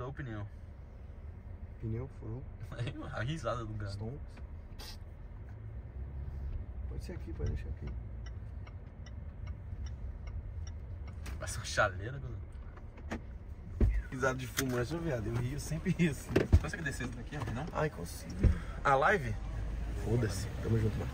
o pneu. Pneu, furou. A risada do gato. Stonks. Pode ser aqui, pode deixar aqui. Vai ser uma chaleira, Dudu. Risada de fumante, viado. Eu rio, sempre rio assim. Consegue descer isso daqui, não? Ai, consigo. A live? Foda-se. Tamo junto, mano.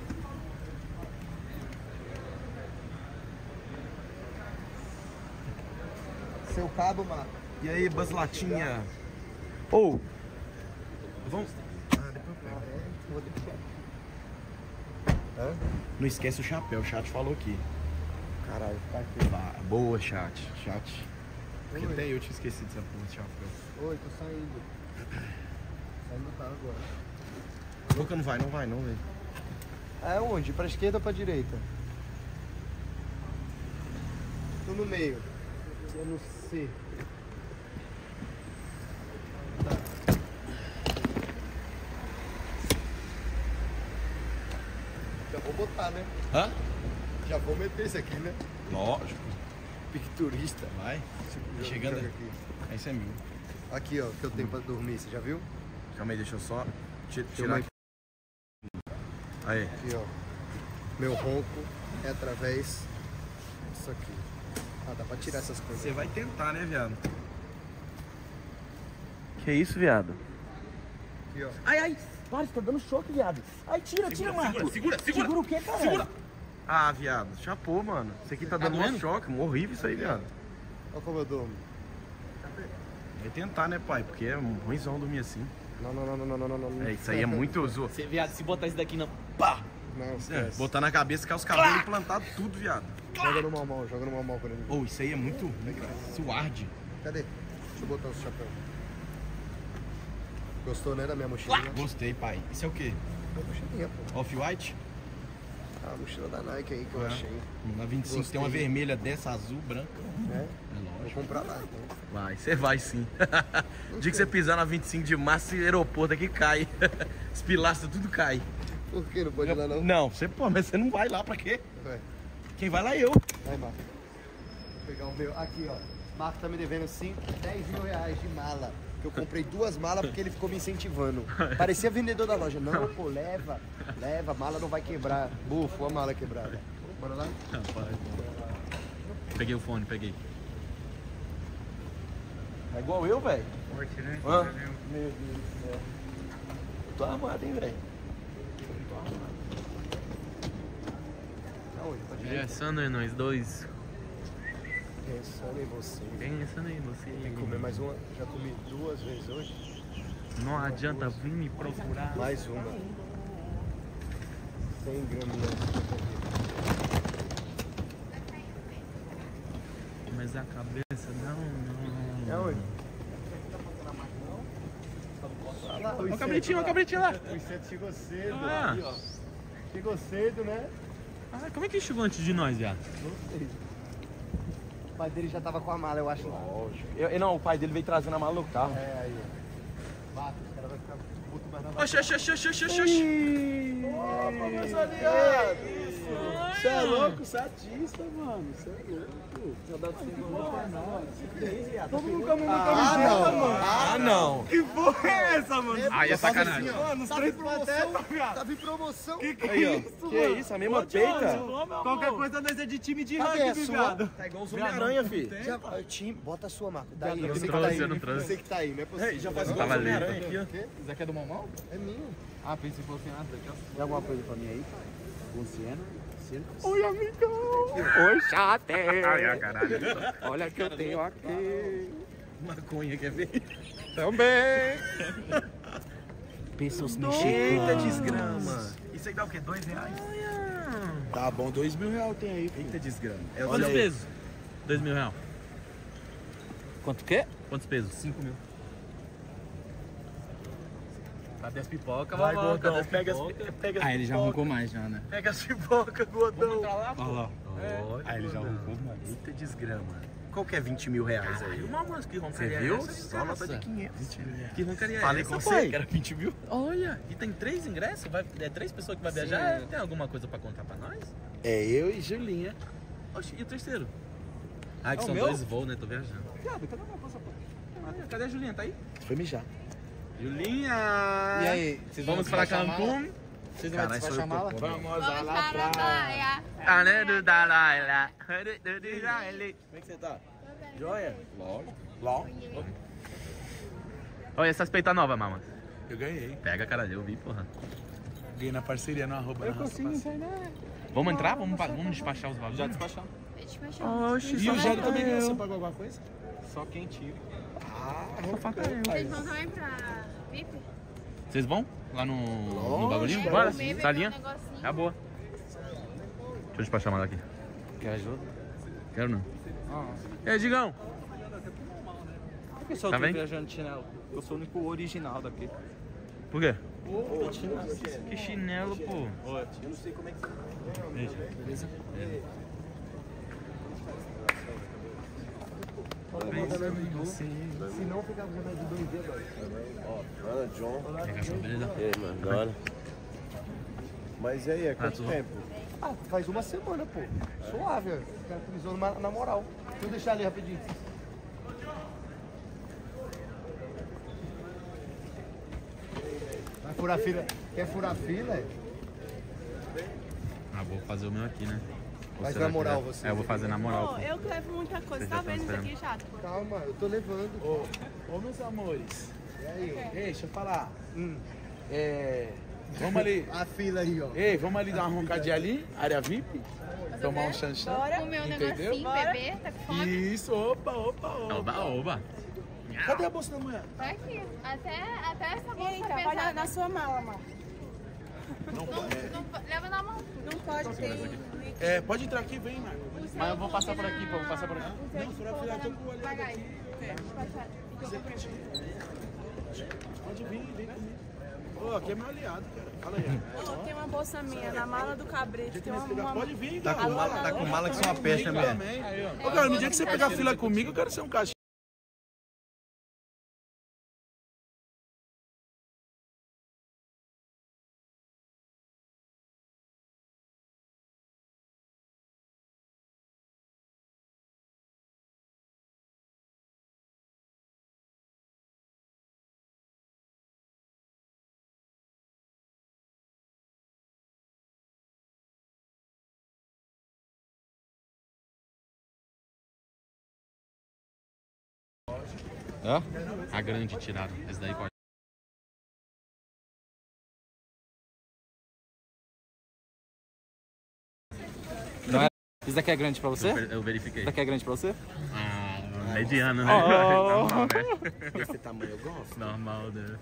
Seu cabo, mano. E aí, Buzz Latinha? Ou. Vamos. Vou deixar. Hã? Não esquece o chapéu, o chat falou aqui. Caralho, tá aqui. Boa, chat. Chat. Porque até eu tinha esquecido dessa porra de chapéu. Oi, tô saindo. Saindo do carro agora. A boca não vai, velho. É onde? Pra esquerda ou pra direita? Tô no meio. Eu não sei. Já vou botar, né? Hã? Já vou meter isso aqui, né? Lógico. Pique turista. Vai. Joga- Chegando. joga aqui. Esse é meu. Aqui, ó, que eu tenho pra dormir, você já viu? Calma aí, deixa eu só tirar Filma aqui. Aí. Aqui, ó. Meu ronco é através disso aqui. Ah, dá pra tirar essas coisas. Você vai tentar, né, viado? Que isso, viado? Aqui, ó. Ai, ai. Para, você tá dando choque, viado. Ai, tira, Marco. Segura. Segura o quê, cara? Segura. Ah, viado. Chapou, mano. Isso aqui tá dando um choque. Horrível isso aí, viado. Olha como eu durmo. Vai tentar, né, pai? Porque é ruimzão dormir assim. Não. É, isso aí é muito zoa. Você, viado, se botar isso daqui na. Pá! Não, É, esquece. botar na cabeça que é os cabelos implantados tudo, viado. Joga no mal, joga no mal quando ele. Ou isso aí é muito. Isso arde. Cadê? Deixa eu botar o chapéu. Gostou, né, da minha mochilinha? Gostei, pai. Isso é o quê? Minha mochilinha, pô. Off-white? Ah, a mochila da Nike aí que eu achei. Na 25 Gostei. tem uma vermelha dessa, azul, branca. Né? É Vou lógico. comprar lá, então. Vai, você vai sim. O dia que você pisar na 25 de março, esse aeroporto aqui cai. Os pilastros tudo cai. Por que? Não pode ir lá, não? Não, você pode, mas você não vai lá pra quê? Vai. Quem vai lá é eu. Vai, Marco. Vou pegar o meu. Aqui, ó. Marco tá me devendo 10 mil reais de mala. Que eu comprei 2 malas porque ele ficou me incentivando. Parecia vendedor da loja. Não, pô, leva, a mala não vai quebrar. Bufo, a mala quebrada. Bora lá? Peguei o fone, peguei. É igual eu, velho. Forte, né? Hã? Meu Deus do céu. Eu tô armado, hein, velho. Aonde? Pra direita? Pensando em nós dois. Pensando em você. Pensando em você. Tem que comer mais uma. Já comi 2 vezes hoje. Não adianta vir me procurar. Mais uma. 100 graminhas. Mas a cabeça não. É onde? Olha o cabritinho lá. O inseto chegou cedo. Ah. Aí, ó. Chegou cedo, né? Ah, como é que chegou antes de nós, viado? Não sei. O pai dele já tava com a mala, eu acho. Lógico. Não, o pai dele veio trazendo a mala no carro. É, aí, ó. Bata, os caras vão ficar puto mais na Oxi. Opa, meus aliados! Você é louco, satista, mano. Você é louco. Saudade de ser louco, todo mundo com a mesma camiseta, mano. Ah, não. Que porra é essa, mano? Aí é sacanagem. Mano, os três promoção, viado. Tava em promoção. Que aí, ó. Que isso, a mesma peita? Qualquer coisa nós é de time de Cadê a sua? Tá igual os Homem-Aranha, filho. Já, time, bota a sua, Marco. Daí, Eu você que trouxe, tá aí. eu não trouxe. Você que tá aí, não é possível. Já faz Eu igual os tava ali. Homem-Aranha aqui, ó. Isso aqui é do Mamão? É minha. Ah, pensei que fosse nada daqui, ó. Tem alguma coisa pra mim aí? Luciano? Oi, amigão! Oi, chate! Ai, caralho. Olha que eu tenho aqui. Maconha, quer ver? Também. Pessoas Eita, desgrama. Isso aí dá o quê? R$2? Tá bom, R$2.000 tem aí, filho. Eita, desgrama. É Quantos aí. pesos? 2 mil reais. Quanto que é? Quantos pesos? 5 mil. Cadê as pipocas, Vai, mamão? gordão, Cadê as pega pipocas? as ele já arrancou mais já, né? Pega as pipoca, gordão. Vamos entrar lá, pô? Olha lá. Aí ele já arrancou mais. Eita, desgrama. Qual que é 20 mil reais aí? Mas que Você roncaria viu? é essa, Só nota de desgraça? 500. Que roncaria é Falei essa, com pai? você que era 20 mil. Olha, e tem 3 ingressos? É 3 pessoas que vai viajar? Tem alguma coisa pra contar pra nós? É eu e Julinha. Oxi, e o terceiro? Ah, que É o são meu? 2 voos, né? Tô viajando. Viado, cadê meu passaporte? Cadê a Julinha? Tá aí? Foi mijar. Julinha! E aí, vocês Vamos para Cancún? Vocês não vão despachar a mala? Vamos Vamos para a praia. Como é que você tá? Joia? Logo. Olha essas peitas novas, mama. Eu ganhei. Pega, cara, eu vi, porra. Ganhei na parceria no arroba. Eu consigo internet. Vamos entrar? Vamos despachar os bagulhos? Já despachar. Oxi, e o Jairo também ganhou. Você pagou alguma coisa? Só quem tira. Vocês vão também pra VIP? Vocês vão? Lá no bagulhinho? É, Bora, comer, beber salinha. um negocinho. É boa. Deixa eu despachar mais aqui. Quer ajuda? Quero não. E aí, Digão? Por que só Tá eu tô bem? viajando de chinelo? Eu sou o único original daqui. Por quê? Que chinelo, pô. Eu não sei como é que você... Beleza? Se não, fica com remédio de 2 dias, Ó, Ana, John. Beleza? E aí, mano, da hora. Mas e aí, é quanto tudo tempo? Ah, faz uma semana, pô. Suave, ó. O cara frisou na moral. Deixa eu deixar ali rapidinho. Vai furar fila. Quer furar fila? É? Ah, vou fazer o meu aqui, né? Ou Faz será na que moral dá? você. É, eu vou fazer na moral. Pô, eu que levo muita coisa, Vocês tá já vendo isso estão aqui, chato? Calma, eu tô levando. Ô, meus amores. E aí? Ei, deixa eu falar. Vamos ali. A fila aí, ó. Ei, vamos ali dar uma roncadinha ali, área VIP. Tomar um chanchão. Comer um Entendeu? negocinho, beber, tá com fome? Isso, opa. Oba. Cadê a bolsa da mulher? Tá aqui. Até essa bolsa Eita, pesada. olha na sua mala, mano. Não, leva na mão. Não pode ter. É, pode entrar aqui, vem, Marco. Mas eu vou passar por aqui, pô. Vou passar por aqui. Não, fura a fila, eu tô com o olho Pagar aqui. aí. Pode vir, vem comigo. Ô, aqui é meu aliado, cara. Fala aí. Ó, tem uma bolsa minha na mala do cabrito. Tem uma... Pode vir, Tá cara. com mala que são uma peste, né, mulher? Também. Ô, cara, no dia que você pegar fila comigo, eu quero ser um cachorro. A grande tiraram. Esse daí pode. Não é? Isso daqui é grande pra você? Eu verifiquei. Isso daqui é grande pra você? Ah, mediano, né? Normal, né? Esse tamanho eu gosto. Normal, né?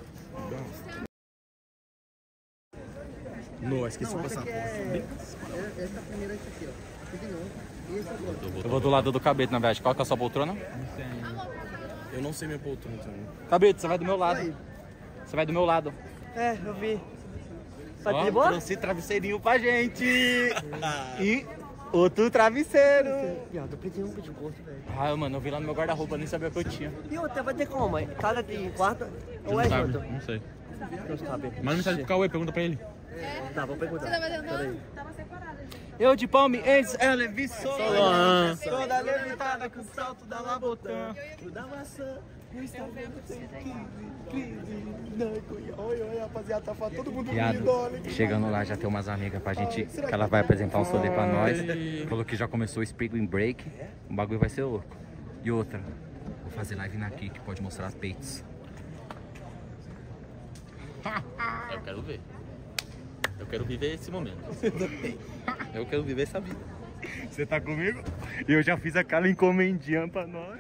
Não, esqueci de passar. Essa primeira é essa aqui, ó. Você ganhou. E esse agora? Eu vou do lado do Cabrito, na verdade. Qual que é a sua poltrona? Eu não sei minha poltrona também. Cabrito, você vai do meu lado. Você vai do meu lado. É, eu vi. Tá Ó, de boa? trouxe travesseirinho pra gente. E outro travesseiro. Viado, eu pensei um pescoço, velho. Ah, mano, eu vi lá no meu guarda-roupa, nem sabia que eu tinha. E outra, vai ter como? Cada de quarto ou é Não sabe, junto? não sei. Não sabe. Manda mensagem pro Cauê, pergunta pra ele. Tá, vou perguntar. Você tá fazendo Peraí. não? Tava separado. Eu de palme, ex, ela é Solon. toda levitada com salto da Labotã. Da maçã. Oi, rapaziada, tá falando todo mundo Viado, lindo, olha que chegando lá já tem umas amigas pra gente, que ela vai apresentar um solê pra nós. Falou que já começou o Spring Break, o bagulho vai ser louco. E outra, vou fazer live na Kik, pode mostrar as peitos. Eu quero ver. Eu quero viver esse momento. Eu quero viver essa vida. Você tá comigo? Eu já fiz aquela encomendinha pra nós.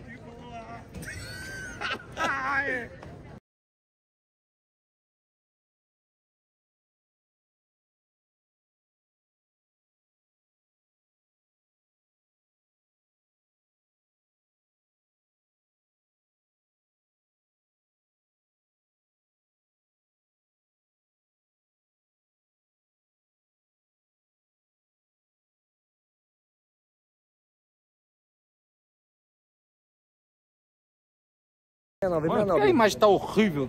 Vem pra Mano, a imagem tá horrível.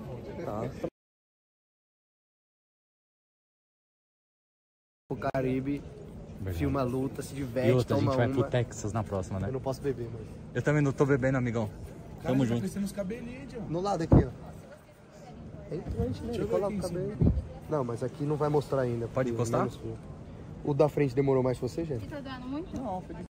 O Caribe, filma a luta, se diverte, E outra, a toma gente vai uma. pro Texas na próxima, né? Eu não posso beber, mas... Eu também não tô bebendo, amigão. Tamo junto. Crescendo os cabelinhos, John. No lado aqui, ó. É entrante, né? Deixa eu ver Coloca aqui o em cabelo. Não, mas aqui não vai mostrar ainda. Pode encostar? O da frente demorou mais pra você, gente? Tá doendo muito? Não, foi de...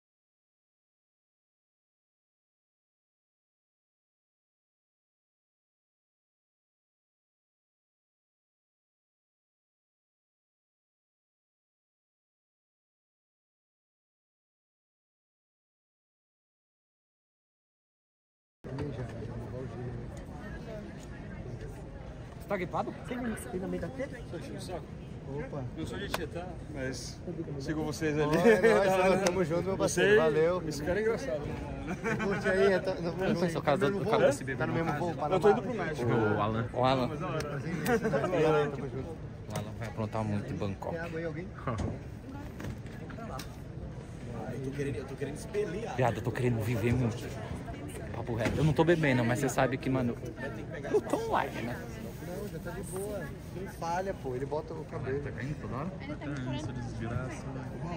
Você tá gripado? Tem na meio da teta? Opa. Eu sou de Tietá, mas sigo vocês ali. Nós tamo junto, meu parceiro. Valeu. Esse cara é engraçado. Curte aí, Não sei se é o caso do cara desse bebê. Tá no mesmo voo, Panamá. Eu tô indo pro México. O Alan. O Alan. Tamo junto. O Alan vai aprontar muito em Bangkok. Tem água aí, alguém? Eu tô querendo expelir. Viado, eu tô querendo viver muito. Papo reto. Eu não tô bebendo, mas você sabe que, mano, eu tô online, né? Não, já tá de boa. Não falha, pô. Ele bota o cabelo. Tá caindo toda hora? Ainda tem 40 desgraça.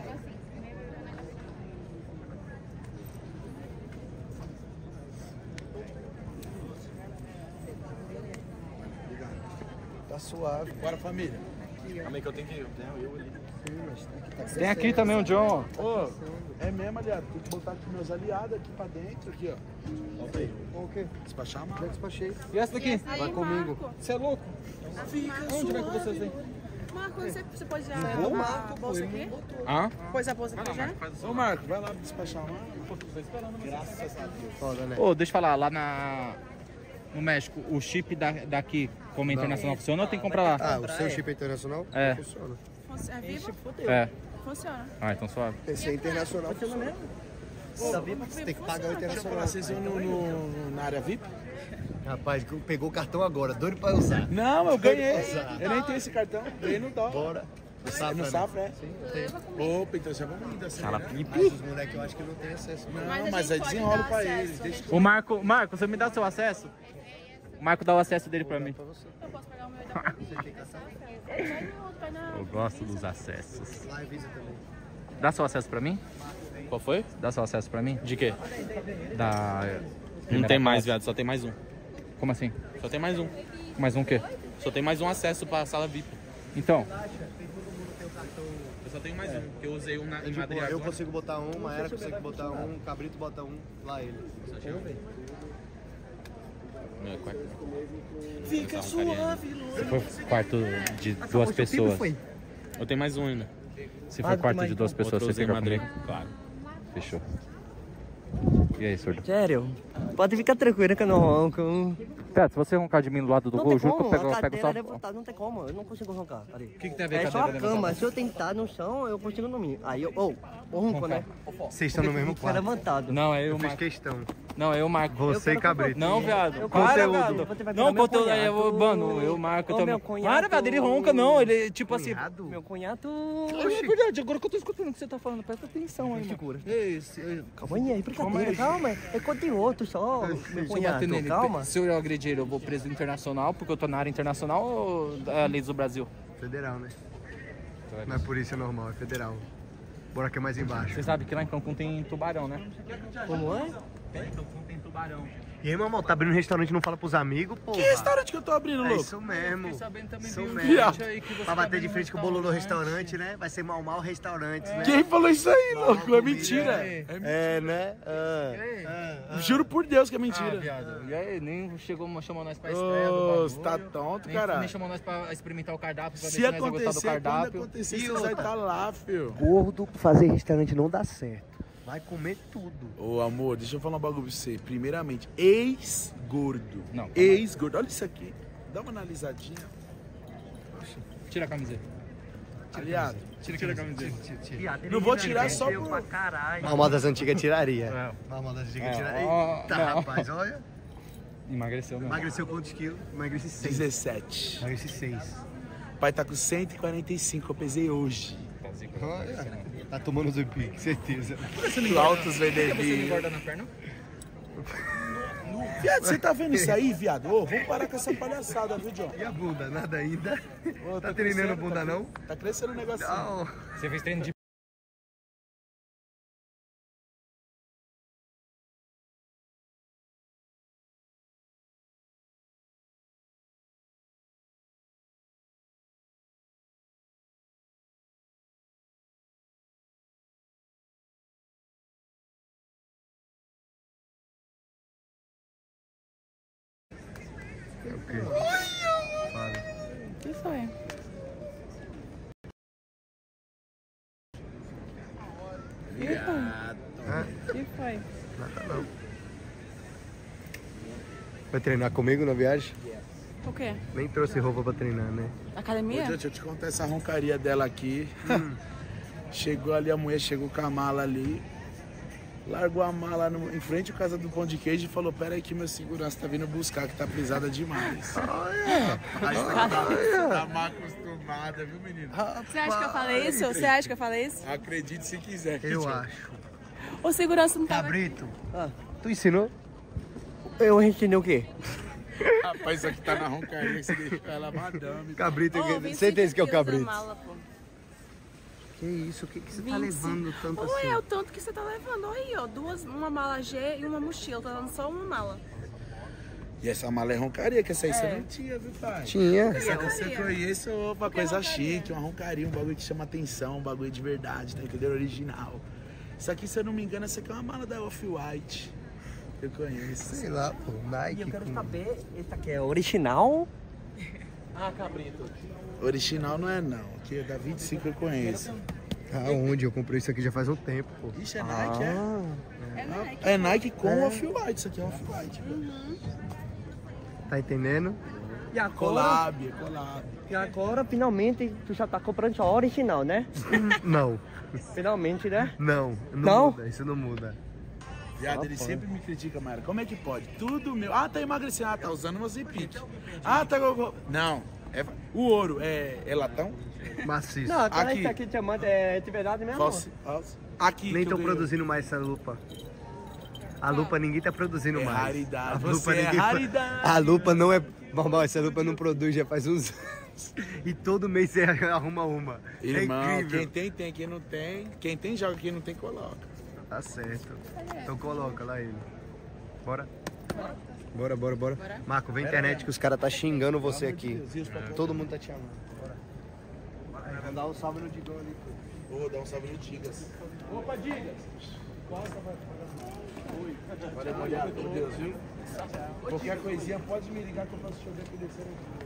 Tá suave. Bora, família. Calma aí que eu tenho que ir. Eu ali. Tem aqui também o John. Ô, é mesmo, aliado. Tem que botar aqui meus aliados aqui pra dentro, aqui, ó. Volta aí. O quê? Despachar a Já mala. despachei. E essa daqui? Vai comigo. Você é louco? Onde vai com vocês aí? Marco, você pode já vou, a Marco, bolsa aqui? Hã? Pôs a bolsa aqui já? Ô, Marco, vai lá despachar a mala. Graças a Deus. Foda, né? Ô, deixa eu falar, lá no México, o chip daqui como internacional funciona ou tem que comprar lá? Ah, o seu chip é internacional? É. Funciona. É vivo? É. Funciona. Ah, então suave. Esse é internacional. Funciona. Você tem que pagar o internacional. Vocês vão na área VIP? Rapaz, pegou o cartão agora, doido pra usar. Não, eu ganhei. Eu nem tenho esse cartão. Ganhei no dólar. Bora. No Safra, No né? Safra, é? Opa, então já vamos indo assim. Sala Né? pipi. Mas os moleques eu acho que não tem acesso. Não, Mas a mas gente aí pode desenrola dar pra acesso, eles. Deixa O Marco, você me dá seu acesso? O Marco dá o acesso dele pra mim. Eu posso pegar o meu e dar pra você. Eu gosto dos acessos. Lá avisa também. Dá seu acesso pra mim? Qual foi? Dá seu acesso pra mim? De quê? Da... Não tem mais, viado. Só tem mais um. Como assim? Só tem mais um. Mais um quê? Só tem mais um acesso pra sala VIP. Então, Eu só tenho mais um, que eu usei um em Madrid Eu agora. consigo botar um, Maera consegue botar um, o Cabrito bota um, lá ele. Meu, é quarto. Fica suave, se for quarto de duas pessoas. Eu tenho mais um ainda. Se for quarto de duas pessoas, Outro eu você usei em fica Madrid. comigo? Claro. Fechou. E aí, surdo? Sério? Pode ficar tranquilo que eu não ronco. Pera, se você roncar de mim do lado do Não gol, tem juro que como, eu a pego só... cadeira levantada, não tem como, eu não consigo roncar. O que tem a ver é com a só a cadeira cama, levantada? se eu tentar no chão, eu consigo dormir. Aí eu ronco, né? Vocês estão no mesmo Fica quarto. levantado. Não, é eu, Eu fiz Marco. questão. Não, é eu, Marco. Você e Cabrito. Não, viado. Eu Para, conteúdo. viado. Você vai Não, pegar meu conteúdo aí, cunhado. mano, eu marco Ô, também. meu cunhado. Para, viado, ele ronca, não. Ele, tipo assim... Meu cunhado... É verdade, agora que eu tô escutando o que você tá falando, presta atenção aí, mano. Segura. Esse, Calma aí, brincadeira, calma. É conta em outro só, meu se eu cunhado, bater nele, calma. se eu agredir ele, eu vou preso internacional, porque eu tô na área internacional ou a lei do Brasil? Federal, né? Não é polícia normal, é federal. Bora aqui mais embaixo. Você sabe que lá em Cancún tem tubarão, né? Como é? Em Cancún tem tubarão. E aí, mamão, tá abrindo restaurante e não fala pros amigos, pô. Que restaurante que eu tô abrindo, É louco? isso mesmo. Sabendo também Isso vi um mesmo. vídeo aí que você Pra tá bater de abrindo frente com o Bololô restaurante, né? Vai ser mal restaurantes, né? Quem falou isso aí, louco? É comida, mentira. é. É, né? Juro por Deus que é Ah, mentira. viado. E aí, nem chamou nós pra estreia do Ô, bagulho. você tá tonto, Nem caralho. chamou nós pra experimentar o cardápio, pra ver Se se nós ia gostar do acontecer, quando cardápio. acontecer, você vai estar lá, filho. Gordo, fazer restaurante não dá certo. Vai comer tudo. Ô, amor, deixa eu falar um bagulho pra você. Primeiramente, ex-gordo. Não, calma. Ex-gordo. Olha isso aqui. Dá uma analisadinha. Tira a camiseta. Aliado. Tira a camiseta. Não vou tirar só por... Mal das antigas tiraria. Mal das antigas É, tiraria. ó, Eita, não. rapaz, olha. Emagreceu mesmo. Emagreceu quantos quilos? Emagreci 6. 17. Emagreci 6. O pai tá com 145, eu pesei hoje. Olha, tá tomando Zempic, certeza. Altos Por que você não VDB. engorda na perna? Viado, você tá vendo isso aí, viado? Ô, vamos parar com essa palhaçada, viu, John? E a bunda? Nada ainda? Ô, Tá treinando a bunda, não? Tá crescendo o negocinho. Não. Você fez treino de quê? Fala. O que foi? O que foi? Nada não. Vai treinar comigo na viagem? O quê? Nem trouxe roupa pra treinar, né? Academia? Deixa eu te contar essa roncaria dela aqui. Chegou ali, a mulher chegou com a mala ali. Largou a mala em frente à casa do pão de queijo e falou: pera aí que meu segurança tá vindo buscar, que tá pesada demais. Rapaz, tá mal acostumada, viu, menino? Você acha que eu falei isso? Você acha que eu falei isso? Acredite se quiser. Eu acho. O segurança não tava... Cabrito, tu ensinou? Eu ensinei o quê? Rapaz, isso aqui tá na roncaria, você deixou ela madame. Cabrito, certeza que é o cabrito. Que isso? O que você tá levando tanto assim? Ué, é o tanto que você tá levando. Olha aí, ó. Uma mala G e uma mochila. Tá dando só uma mala. E essa mala é roncaria, que essa aí você não tinha, viu, pai? Tinha. Essa aqui você conhece uma coisa chique, uma roncaria, um bagulho que chama atenção, um bagulho de verdade, tá entendendo? Original. Isso aqui, se eu não me engano, essa aqui é uma mala da Off-White. Eu conheço. Sei lá, pô. Nike. E eu quero saber, esse aqui é original? Ah, cabrito. Original não é não, aqui é da 25 eu conheço. Aonde? Eu comprei isso aqui já faz um tempo, pô. Ixi, é Nike, é Nike com Off-White, isso aqui é Off-White. Tá entendendo? E agora, Collab. e agora, finalmente, tu já tá comprando só original, né? Não. Finalmente, né? Não. Não? Muda, isso não muda. Viado, ele sempre me critica, Mayra. Como é que pode? Tudo meu. Ah, tá emagrecendo. Ah, tá usando uma Zipic. Ah, tá... Não. O ouro é latão? Maciço. Não, aquela Aqui. isso aqui diamante é de verdade mesmo? Falso. Aqui Nem que eu tô ganhei. produzindo mais essa lupa. A lupa ninguém tá produzindo É mais. raridade. A lupa Você é ninguém raridade. A lupa não é... Normal, essa lupa não produz já faz uns anos. E todo mês você arruma uma. Irmão, é incrível. quem tem, quem não tem. Quem tem, joga. Quem não tem, coloca. Tá certo. Então coloca lá ele. Bora? Bora. Marco, vem internet que os caras tá xingando você aqui. Todo mundo tá te amando. Bora. Vou dar um salve no Digão ali. Vou dar um salve no Digas. Opa, Digas! Valeu, molhado, por Deus, viu? Qualquer coisinha pode me ligar que eu posso chover aqui descendo aqui.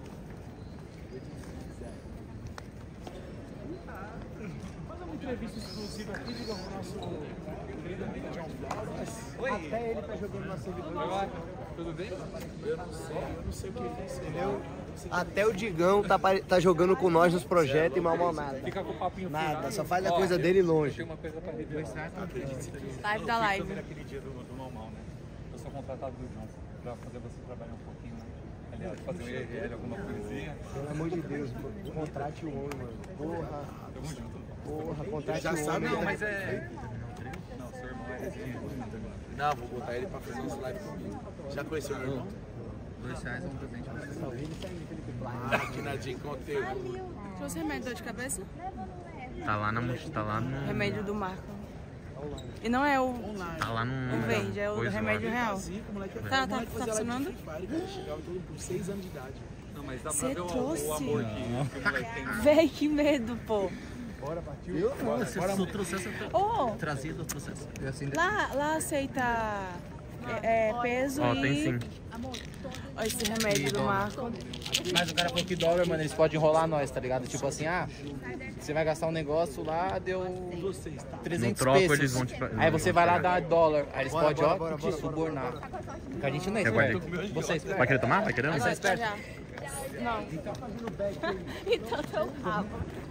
Fazer uma entrevista exclusiva aqui, Digão, com o nosso querido amigo John Flowers. Até ele tá jogando na servidor. Tudo bem? Eu não sei o que é isso. Entendeu? Até o Digão tá jogando com nós nos projetos e mal nada. Fica com o papinho Nada, só faz a coisa dele longe. Tem uma coisa pra revelar. Live da live. Aquele dia do normal, né? Eu sou contratado do Johnson pra fazer você trabalhar um pouquinho, né? Aliás, fazer um IRL, alguma coisinha. Pelo amor de Deus, mano. Contrate o homem, mano. Porra. Tamo junto. Porra, contrate Já o homem. sabe, Não, mas é... Não, seu irmão é resenha. Não, vou botar ele pra fazer uns live comigo. Já conheceu meu irmão? R$2 é um presente pra você. Máquina de conteúdo. Trouxe remédio de dor de cabeça? Tá lá no... Remédio do Marco. E não é o Tá lá no... verde, é o coisa lá. remédio real. Tá funcionando? Chegava com 6 anos de idade. Não, mas dá pra Você ver trouxe? o amor que o moleque tem. Véi, que medo, pô. Se eu trouxesse, Ô, trazido, eu trouxesse. lá aceita peso Ó, e... tem sim. Ó, esse remédio do Marco. Mas o cara falou que dólar, mano, eles podem enrolar nós, tá ligado? Tipo assim, você vai gastar um negócio lá, deu 300 No troco, pesos. eles vão te... Aí você vai lá dar dólar, aí eles podem, bora, te subornar. Porque a gente não é Vai esperto. Você é esperto. Vai querer tomar? Vai querer? Você é esperto? Já. Não. Então teu rabo.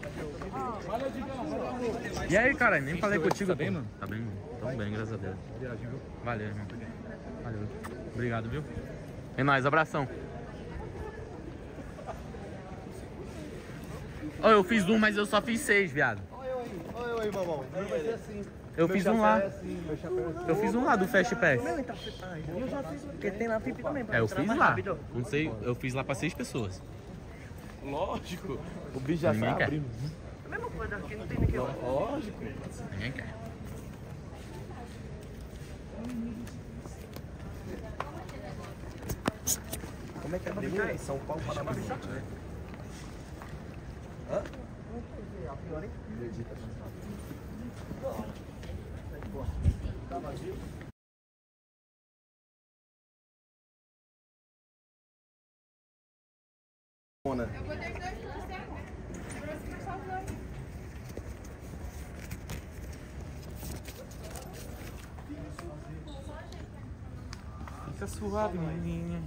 E aí, cara, nem falei contigo. Tá bem, mano? Tá bem, mano. Tão bem, graças a Deus. Valeu, irmão. Valeu. Obrigado, viu? É nóis, abração. Ô, eu fiz um, mas eu só fiz 6, viado. Oi, mamão. Não vai ser assim. Eu fiz um lá. Eu fiz um lá do Fast Pass. Eu já fiz, porque tem lá pipi também. pra É, eu mostrar fiz mais lá. rápido. Não sei, eu fiz lá pra 6 pessoas. Lógico. O bicho já Ninguém sai quer. abrindo. A mesma coisa, aqui não tem ninguém lá. Lógico. Ninguém quer. Como é que é a São Paulo para Bariloche, né? Hã? Tá vazio? Mona. Eu vou ter que dar você. Fica suave, menininha.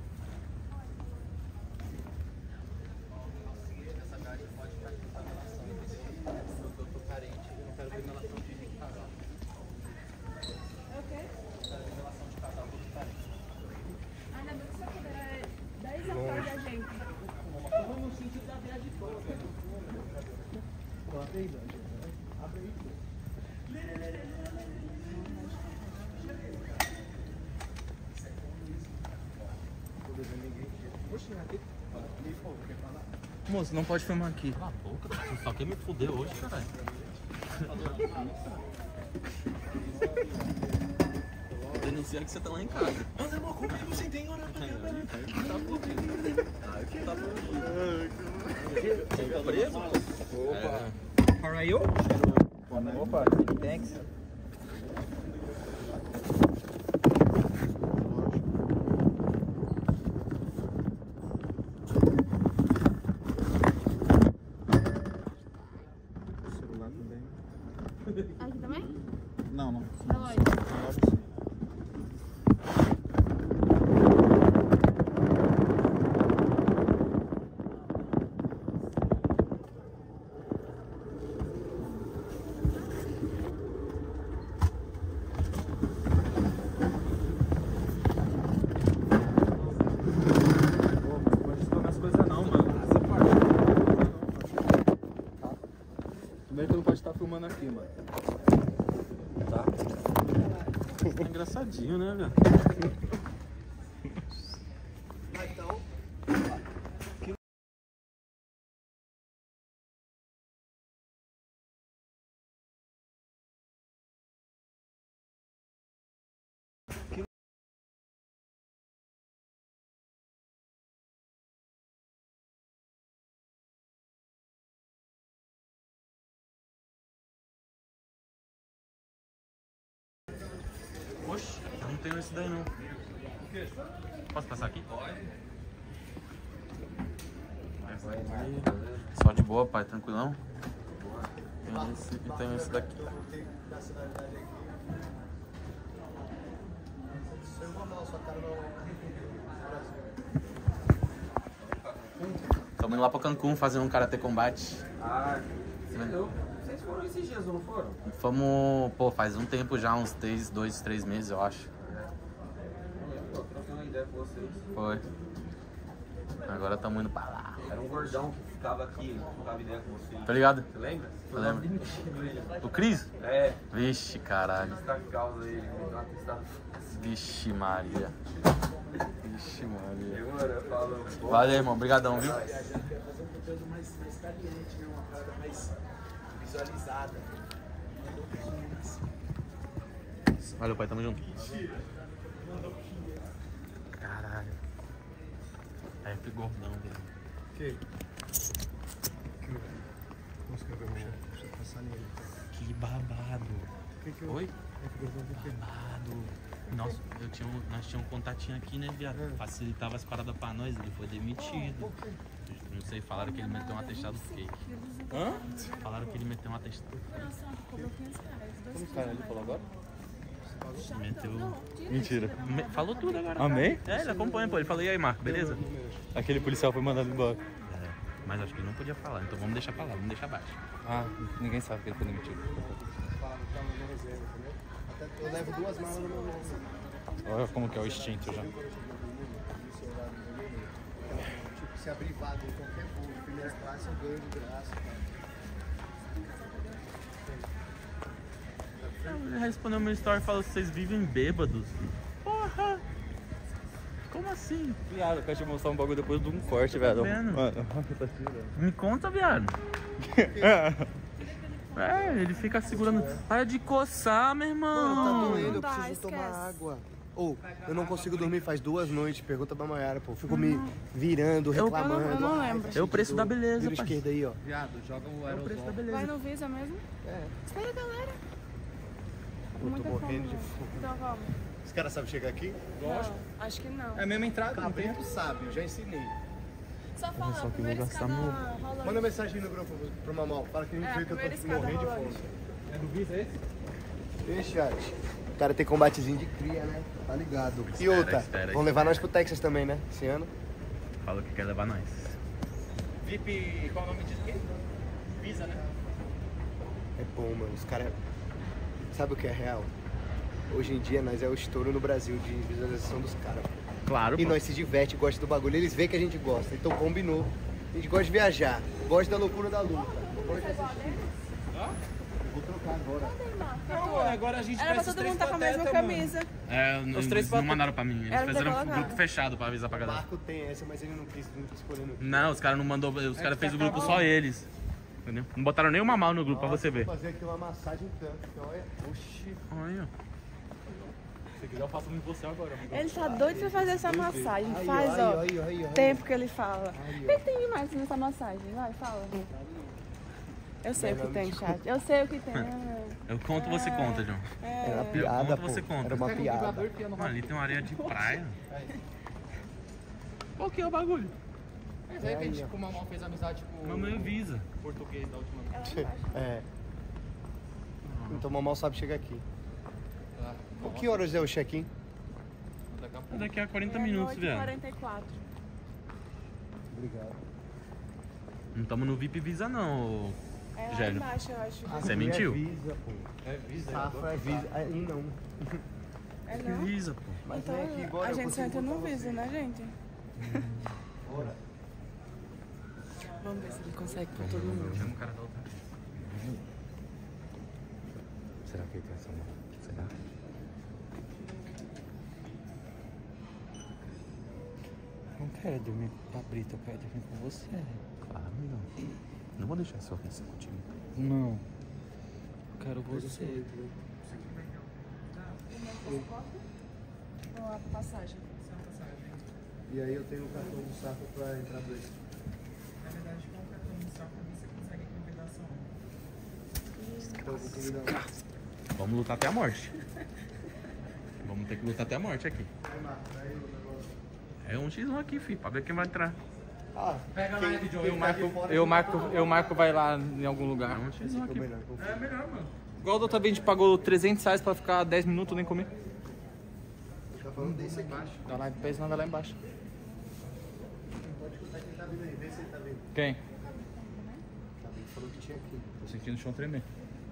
Ainda bem que você puder 10 atrás da gente. No sentido da viagem toda. Abre aí, abre aí. Moço, não pode filmar aqui. Cala a boca, você só quer me fuder hoje, caralho. Denunciar que você tá lá em casa. Mas é uma culpa que você tem, olha pra mim. Tá fudido. Tá fudido. Tá preso? Opa. How are you? Opa, thanks. Aqui também? Não, não. Na loja. Primeiro que não pode estar filmando aqui, mano. Tá? É engraçadinho, né, velho? Então, Oxe, eu não tenho esse daí não. Posso passar aqui? Essa aqui. Só de boa, pai, tranquilão. Tem esse e tem esse daqui. Estamos indo lá pra Cancún fazer um karatê combate. Ah, vocês foram esses dias, não foram? Fomos, pô, faz um tempo já, uns 2, 3 meses, eu acho. Eu troquei uma ideia com vocês. Foi. Agora estamos indo pra lá. Era um gordão que ficava aqui, trocava ideia com vocês. Tá ligado? Você lembra? Eu lembro. O Cris? É. Vixe, caralho. Está em causa ele, me dá uma testada. Vixe, Maria. Vixe, Maria. Segura, falou. Valeu, irmão. Obrigadão, viu? Fazer um conteúdo mais caliente, né? Uma parada mais visualizada. Valeu, pai. Tamo junto. Caralho. É gordão, velho. Que? Vamos escrever um chefe, deixa eu passar nele. Que babado. Que eu... Oi? É Babado. Nossa, nós tínhamos um contatinho aqui, né, viado? Facilitava as paradas pra nós, ele foi demitido. Não sei, falaram que ele meteu um atestado fake. Hã? Falaram que ele meteu um atestado. Não, só cobrou 500 reais. Como que cara ele falou agora? Meteu. Mentira. Falou tudo agora. Amei? É, ele acompanha, pô. Ele falou, e aí, Marco, beleza? Aquele policial foi mandado embora. É, mas acho que ele não podia falar, então vamos deixar pra lá, vamos deixar abaixo. Ah, ninguém sabe que ele foi demitido. eu levo 2 malas no meu bolso. Olha como que é o instinto já. Tipo, se abrir vaga em qualquer voo de primeira classe, eu ganho de graça, cara. Ele respondeu meu story e falou, vocês vivem bêbados. Porra! Como assim? Viado, eu quero te mostrar um bagulho depois de um corte, velho. vendo? Mano, Me conta, viado. É, ele fica segurando. Para de coçar, meu irmão. Mano, tá doendo, eu Não dá, preciso tomar esquece. água. Ou, eu não consigo dormir faz 2 noites, pergunta pra Mayara, pô. Fico me virando, reclamando. eu não lembro. É o preço da beleza, Vira pai. esquerda aí, ó. Viado, joga o É o preço da aerosol. beleza. Vai no Visa mesmo? É. Espera, galera. Eu tô Muita morrendo de fome. fome. Então vamos. Os caras sabem chegar aqui? Não, acho que não. É a mesma entrada, não tem? Cabrito sabe, eu já ensinei. Só fala, Só que eu vou primeira gastar escada meu... rolando. Manda mensagem no grupo pro Mamão. Fala que a gente viu que eu primeira tô escada morrendo de rolando. fome. É do Visa esse? E chat? O cara tem combatezinho de cria, né? Tá ligado. E outra, espera. vão levar nós pro Texas também, né? Esse ano. Falou que quer levar nós. VIP, qual é o nome disso aqui? Visa, né? É bom, mano. Os caras... Sabe o que é real? Hoje em dia, nós é o estouro no Brasil de visualização dos caras. Claro, E pô. nós se diverte, gosta do bagulho. Eles veem que a gente gosta. Então combinou. A gente gosta de viajar. Gosta da loucura da luta. Gosta de assistir. Eu vou trocar agora. Não, mano, agora a gente Era pra esses todo mundo três estar com a mesma patetas, mano. camisa. É, Os três não patos- mandaram pra mim. Eles Era pra ter fizeram um colocado. grupo fechado pra avisar pra O galera. Marco tem essa, mas ele não quis escolher no... Não, os caras não mandou. Os caras fez o grupo só eles. Entendeu? Não botaram nenhuma mal no grupo pra você ver. Vou fazer aqui uma massagem tanto. Então, olha. Oxi. Olha. Se quiser, eu faço um em você agora, amigo. Ele tá doido pra fazer essa massagem. Aí, Faz, aí, ó. aí. Tempo que ele fala. Aí, O que tem demais nessa massagem? Vai, fala. Eu sei o que tem, chat. Eu sei o que tem. Eu conto, você conta, João. Era uma Eu piada, conto, pô. você conta. Era uma piada. Mano, ali tem uma areia de praia. Qual que é o bagulho? Mas aí que a gente, com o Mamão fez amizade com Mamãe avisa. o português da última vez. É. Então, mal sabe chegar aqui. Ah, O que horas é o check-in? daqui a pouco. Daqui a 40 minutos, viado. 44. Obrigado. Não estamos no VIP Visa, não, É lá Gélio. embaixo, eu acho. Você mentiu? É Visa, pô. É Visa, Safra é Visa. Aí não. É Que não? Visa, pô. Mas Então, vem aqui agora. a eu gente só consigo entra no botar Visa, você. né, gente? Bora. Vamos ver se ele consegue com todo mundo. Chama o cara da outra. Será que ele tem essa mão? Será? Não quero dormir com a Brita, eu quero dormir com você. Claro, não. Não vou deixar sua ofensa contigo. Não. Eu quero você. Vamos lá pra passagem. E aí eu tenho um cartão do Safra pra entrar dois. Na verdade, com o cartão do Safra você consegue convidar só um. Então eu vou convidar um. Vamos lutar até a morte. Vamos ter que lutar até a morte aqui. É um x1 aqui, filho, pra ver quem vai entrar. Ah, Pega lá, quem- Joe. quem tá de fora- Eu marco vai lá em algum lugar. É um x1 aqui. Melhor, confia. É melhor, mano. Igual da outra vez a gente pagou R$300 pra ficar 10 minutos nem comer. Tá falando desse aqui. Tá lá, depois nada lá embaixo. Pode escutar quem tá vindo aí. Vê se ele tá vindo. Quem? Tá vindo, falou que tinha aqui. Tô sentindo o chão tremer.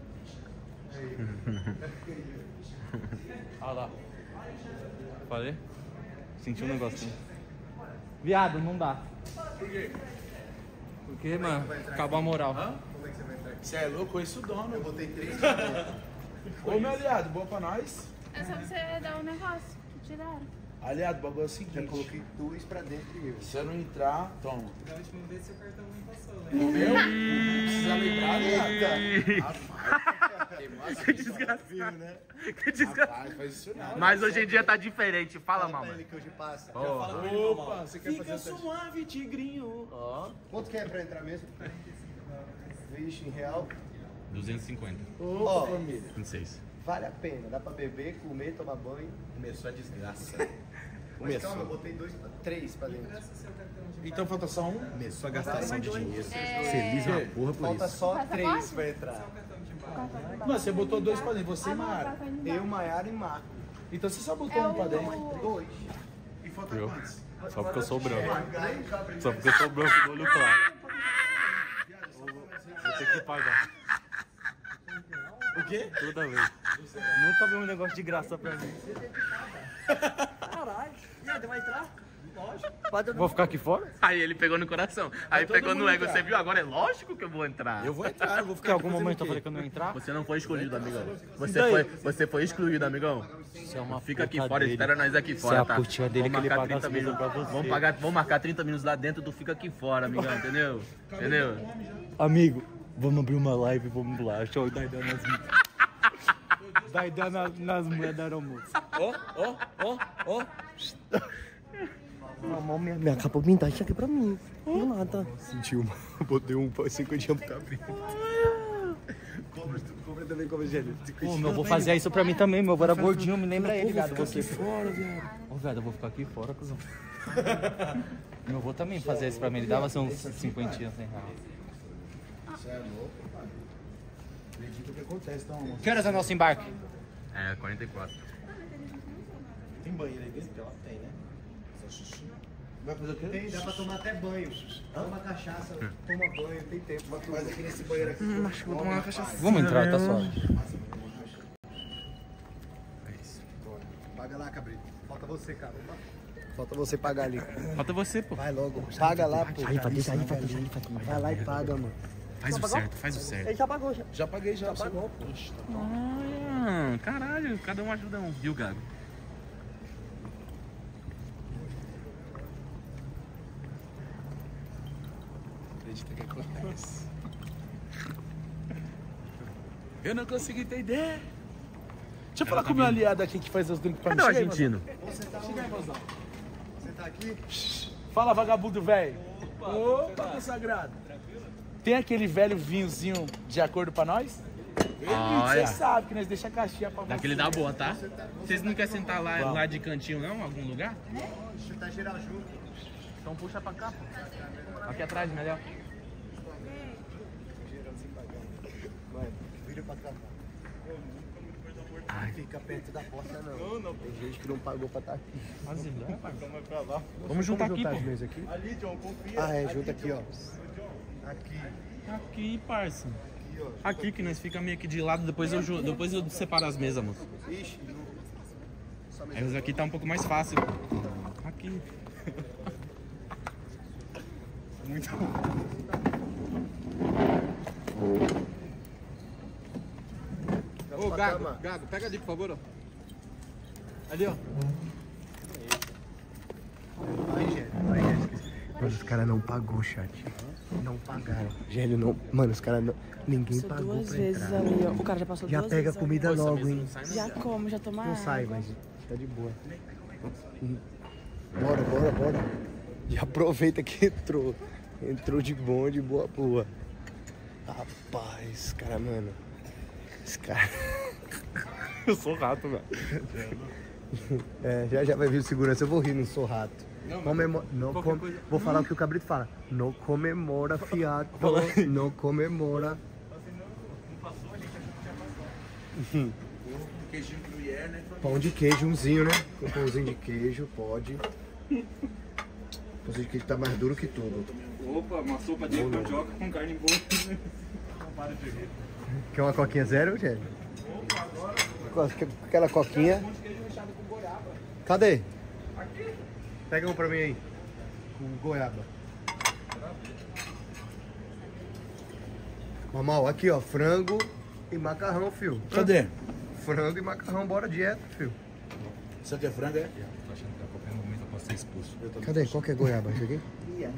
Olha lá. Falei? Senti um negocinho. Viado, não dá. Por quê? Porque, mano, acabou a moral. Como é que você vai entrar aqui? Você é louco? Conheço o dono. Eu botei 3 Ô, meu aliado, boa pra nós. É só você dar um negócio que tiraram. Aliado, o bagulho é o Já seguinte. coloquei 2 pra dentro e eu. Se eu não entrar, toma. Da última vez seu cartão nem passou, né? O meu? Não precisa lembrar, aliado. Que desgraçado. né? Que desgraçado. Rapaz, faz isso não. Mas hoje em dia tá diferente. Fala, Fala pra mamãe. ele que hoje passa. Opa, você quer Fica fazer o suave, tigrinho. Ó. Quanto que é pra entrar mesmo? Vixe, em real. 250. Ó, 26. vale a pena. Dá pra beber, comer, tomar banho. Começou a desgraça. Mas calma, eu botei 3 pra dentro. Então falta só um? Começou a gastação de dinheiro. É. Feliz uma porra por Falta isso. só 3 pra entrar. Não, você botou 2 pra dentro, você e Mara. Eu, Maiara e Marco. Então você só botou um pra dentro? 2. E falta Eu. quantos? Só porque eu sou branco. Só Só porque eu sou branco do olho claro. Vou ter que pagar. O quê? Toda vez. Nunca vi um negócio de graça pra mim. Caralho. E aí, vai entrar? Lógico. Vou ficar aqui fora? Aí ele pegou no coração. Aí todo pegou no mundo ego. entrar. Você viu? Agora é lógico que eu vou entrar. Eu vou entrar, eu vou Porque ficar em aqui algum fazendo momento eu o falei quê? que eu não ia entrar? Você não foi escolhido, amigão. E daí? Você foi excluído, amigão. Isso é uma Fica aqui puta fora, dele. espera nós aqui Isso fora, é a tá? putinha dele Vamos que ele marcar paga as 30 coisas minutos. pra você. Vamos marcar 30 minutos lá dentro, tu fica aqui fora, amigão, entendeu? Entendeu? Amigo, vamos abrir uma live e vamos lá. Show da ideia nas da ideia nas moedas do almoço. Ó. Mamão, minha capa pintada aqui pra mim. Do nada. Sentiu uma. Botei um 5 dias pra abrir. Compra também como gênero. Pô, meu, vou fazer isso pra mim também, meu avô era gordinho, me lembra ele, viado. Você. Fora, viado. Ô, viado, eu vou ficar aqui fora, cuzão. Meu avô também fazia isso pra mim, ele dava assim, uns 50, 100 reais. Você é louco, pai. Acredito o que acontece, tá, almoço? Que horas é o nosso embarque? É, 44. Tem banheiro aí dentro? Ela tem, né? Só xixi. Vai fazer o quê? Tem, dá pra tomar até banho. Toma cachaça, toma banho, tem tempo. Mas aqui nesse banheiro aqui. Acho que vou tomar uma cachaça. Vamos entrar, tá suave. É isso. Paga lá, cabrito. Falta você, cara. Falta você pagar ali. Falta você, pô. Vai logo. Paga lá, pô. Vai lá e paga, mano. Faz o certo, faz o certo. Ele já pagou, já. Já paguei, já pagou. Ah, caralho, cada um ajuda um, viu, Gago? Acredita que acontece. Eu não consegui ter ideia. Deixa eu falar com o meu aliado aqui que faz os drinks pra mim. Cadê o argentino? Chega aí, mozão. Você tá aqui? Fala, vagabundo velho. Opa, consagrado. Tem aquele velho vinhozinho de acordo pra nós? Você sabe que nós deixa a caixinha pra você. Daquele dá boa, tá? Vocês não querem sentar lá de cantinho, não? Em algum lugar? Deixa eu tá geral junto. Então puxa pra cá, pô. Aqui atrás, melhor. Vai, vira pra cá. Não fica perto da porta, não. Tem gente que não pagou pra estar aqui. Vamos juntar aqui, pô. as mesas aqui? Ali, John, confia. Ah, é, junta aqui, ó. Aqui. Aqui, parça. Aqui que nós fica meio que de lado, depois eu separo as mesas, moço. Ixi, Aí os aqui tá um pouco mais fácil. Aqui. Muito Ô, Gago, pega ali, por favor, ó. Ali, ó. Vai, Gélio, esqueci. Mano, os caras não pagou, chat. Não pagaram. Gélio, não. Mano, os caras não. Ninguém Passou pagou duas pra vezes entrar. ali, ó. O cara já passou Já duas pega vezes. comida ali. logo, hein? Já come, já toma Não água. sai, mas tá de boa. Bora. Já aproveita que entrou. Entrou de bom, de boa. Rapaz, cara, mano. Esse cara. Eu sou rato, velho. É, já vai vir o segurança. Eu vou rir, não sou rato. Vou falar o que o Cabrito fala. Não comemora, fiato. Não comemora. queijinho gruyère, né? Pão de queijo, umzinho, né? Com pãozinho de queijo, pode. Pãozinho de queijo tá mais duro que tudo. Opa, uma sopa de mandioca com carne boa. Quer uma coquinha zero, Gélio? Aquela coquinha. Cadê? Pega um pra mim aí. Com goiaba. Normal, aqui ó, frango e macarrão, fio. Cadê? Frango e macarrão, bora dieta, fio. Isso aqui é frango, é? Tô achando que a qualquer momento eu posso ser expulso. Cadê? Qual que é goiaba? Isso aqui?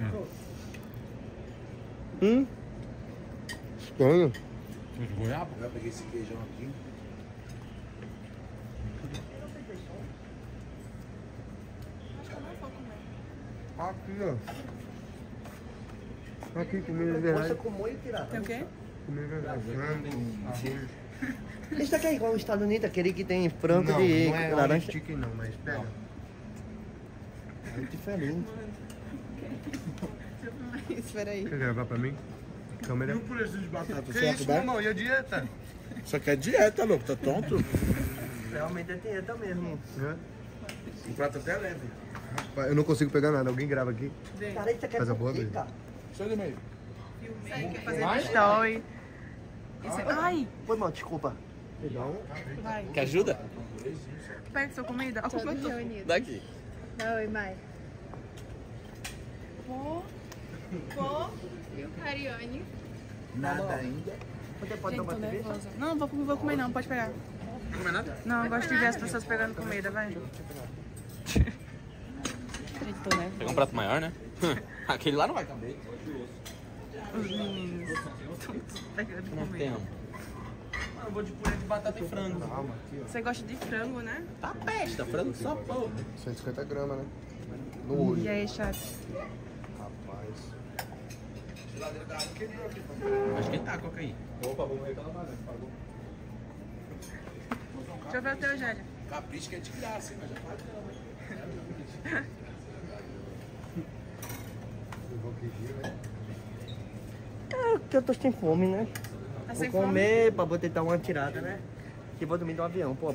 Estranho. Goiaba? Eu peguei esse queijão aqui. Aqui, ó. Aqui, comida de verdade. com molho, pirata. Tem o quê? Comida de verdade. Frango, arroz. Esse daqui é igual os Estados Unidos, aquele que tem frango Não, de não é laranja. chicken não, mas pega. É diferente. Espera aí. Quer gravar pra mim? Câmera. E o preço de batata? Que Certo, isso, vai? meu irmão? E a dieta? Isso aqui é dieta, louco. Tá tonto? Realmente é dieta mesmo. Um prato até leve. Eu não consigo pegar nada. Alguém grava aqui? Cara, isso aqui é Faz a boa, Eita. Bia. Só de meio. Quer fazer story. Ai, Foi mal, desculpa. vai. Quer ajuda? Pega sua comida. Olha como eu tô. Reunido. Daqui. Oi, mãe. Pô. E o Carione? Nada ainda. Você pode Gente, tomar tô cerveja? nervosa. Não, vou comer não, pode pegar. Não comer nada? Não, eu gosto de ver as pessoas pegando comida, vai. Gente, tô nervosa. Pegar um prato maior, né? Aquele lá não vai caber. Os meninos. Pegando Não comida. tem. Eu vou de purê de batata e frango. Você gosta de frango, né? Tá pesta, frango só pô. 150 gramas, né? No olho. E aí, chat? Rapaz. Acho que tá, coca aí. Opa, vamos reclamar, né? Pagou. Deixa eu ver o teu, Jélio. Capricho que é de graça, hein? Mas já paga. É, porque eu tô sem fome, né? Tá Vou sem comer pra poder dar uma tirada, né? Que vou dormir no avião, pô.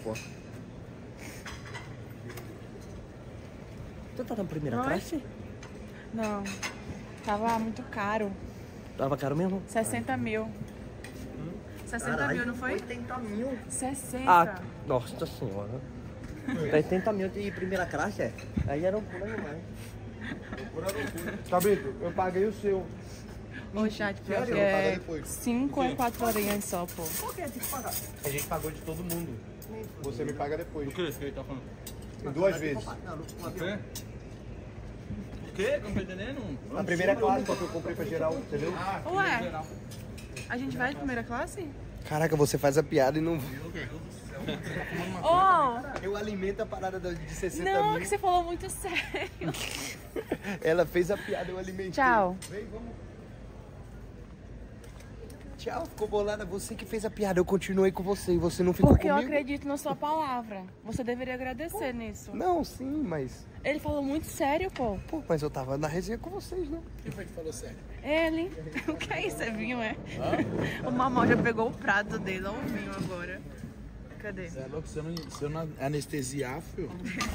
Tu tá na primeira Oi? classe? Não. Tava muito caro. Tava caro mesmo? 60 mil. 60 Caralho, mil, não foi? 80 mil. 60. Ah, nossa senhora. 80 mil de primeira classe, é? Aí era um pulo demais. Cabrito, eu paguei o seu. Ô, chat, pior que Sério? Eu vou pagar é depois. 5 ou 4 horinhas só, pô. Por que tem que pagar? A gente pagou de todo mundo. Você me paga depois. O que ele tá falando? Em 2 vezes. O quê? O quê? Não tô entendendo? A primeira classe, porque eu comprei pra geral, entendeu? Ué, a gente vai de primeira classe? Caraca, você faz a piada e não... Oh! Eu alimento a parada de 60 Não, mil. que você falou muito sério. Ela fez a piada, eu alimentei. Tchau. Vem, vamos. Tchau, ficou bolada. Você que fez a piada, eu continuei com você e você não ficou Porque eu comigo. acredito na sua palavra. Você deveria agradecer nisso. Não, sim, mas... Ele falou muito sério, pô. Pô, mas eu tava na resenha com vocês, né? Quem foi que falou sério? Ele. O que é isso? É vinho, é? O Mamão já pegou o prato dele, olha o vinho agora. Cadê? Você é louco? Se eu não anestesiar, filho.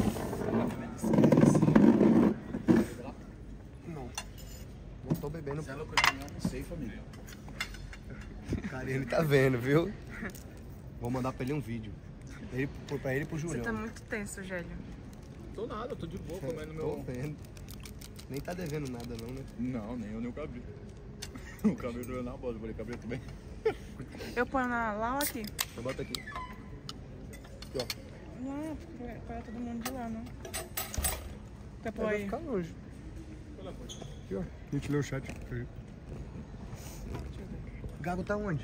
Não tô bebendo. Você é louco? Eu não almocei, família. Ele tá vendo, viu? Vou mandar pra ele um vídeo. Pra ele e pro Você Julião. tá muito tenso, Gélio. Tô nada, tô de boa comendo Tô meu... vendo. Nem tá devendo nada não, né? Não, nem eu nem o Cabrito. O Cabrito eu na bola, eu falei, Cabrito bem. Eu ponho lá ou aqui? Eu boto aqui. Aqui, ó. Não, porque para todo mundo de lá, não. Quer pôr Vai aí? ficar longe. Aqui, ó. A gente lê o chat. Gago tá onde?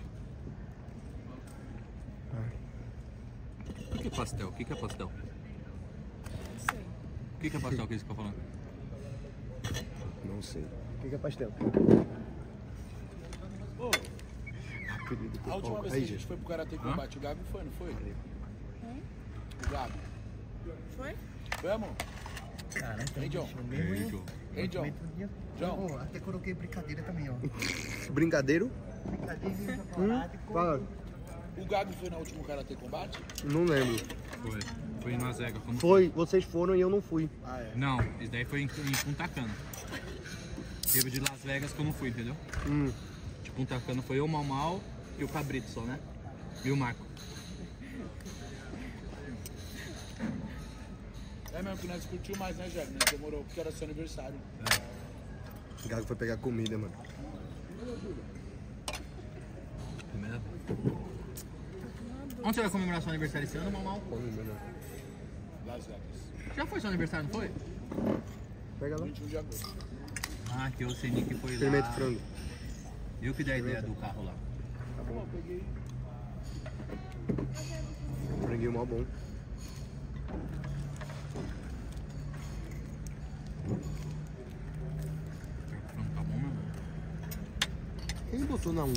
O que é pastel? O que é pastel? Não sei. O que é pastel que eles ficam falando? Não sei. O que é pastel? Ô, a última vez que a gente foi pro Karatê Combate, o Gago foi, não foi? O Gago. Foi? Foi, amor? Caralho, Hein, John? Ei, João. Hein, John? John? Oh, até coloquei brincadeira também, ó. Brincadeiro? Brincadeira, chocolate. Fala. O Gago foi no último Karatê Combate? Não lembro. Foi. Foi em Las Vegas. Como Foi, vocês foram e eu não fui. Ah, é. Não, isso daí foi em Punta Cana. Teve de Las Vegas que eu não fui, entendeu? De Punta Cana foi eu, o Mal e o Cabrito só, né? E o Marco. É mesmo que nós curtiu mais, né, Jair? Nós demorou porque era seu aniversário. O Gago foi pegar comida, mano. É mesmo? Onde você vai comemorar seu aniversário esse ano, Mal? Las Vegas. Já foi seu aniversário, não foi? Pega lá. 21 de agosto. Ah, que o Senic foi lá. Experimenta frango. Eu que dei a ideia do carro lá. Tá bom. Franguinho mó bom. Tá bom, meu? Quem botou na 1?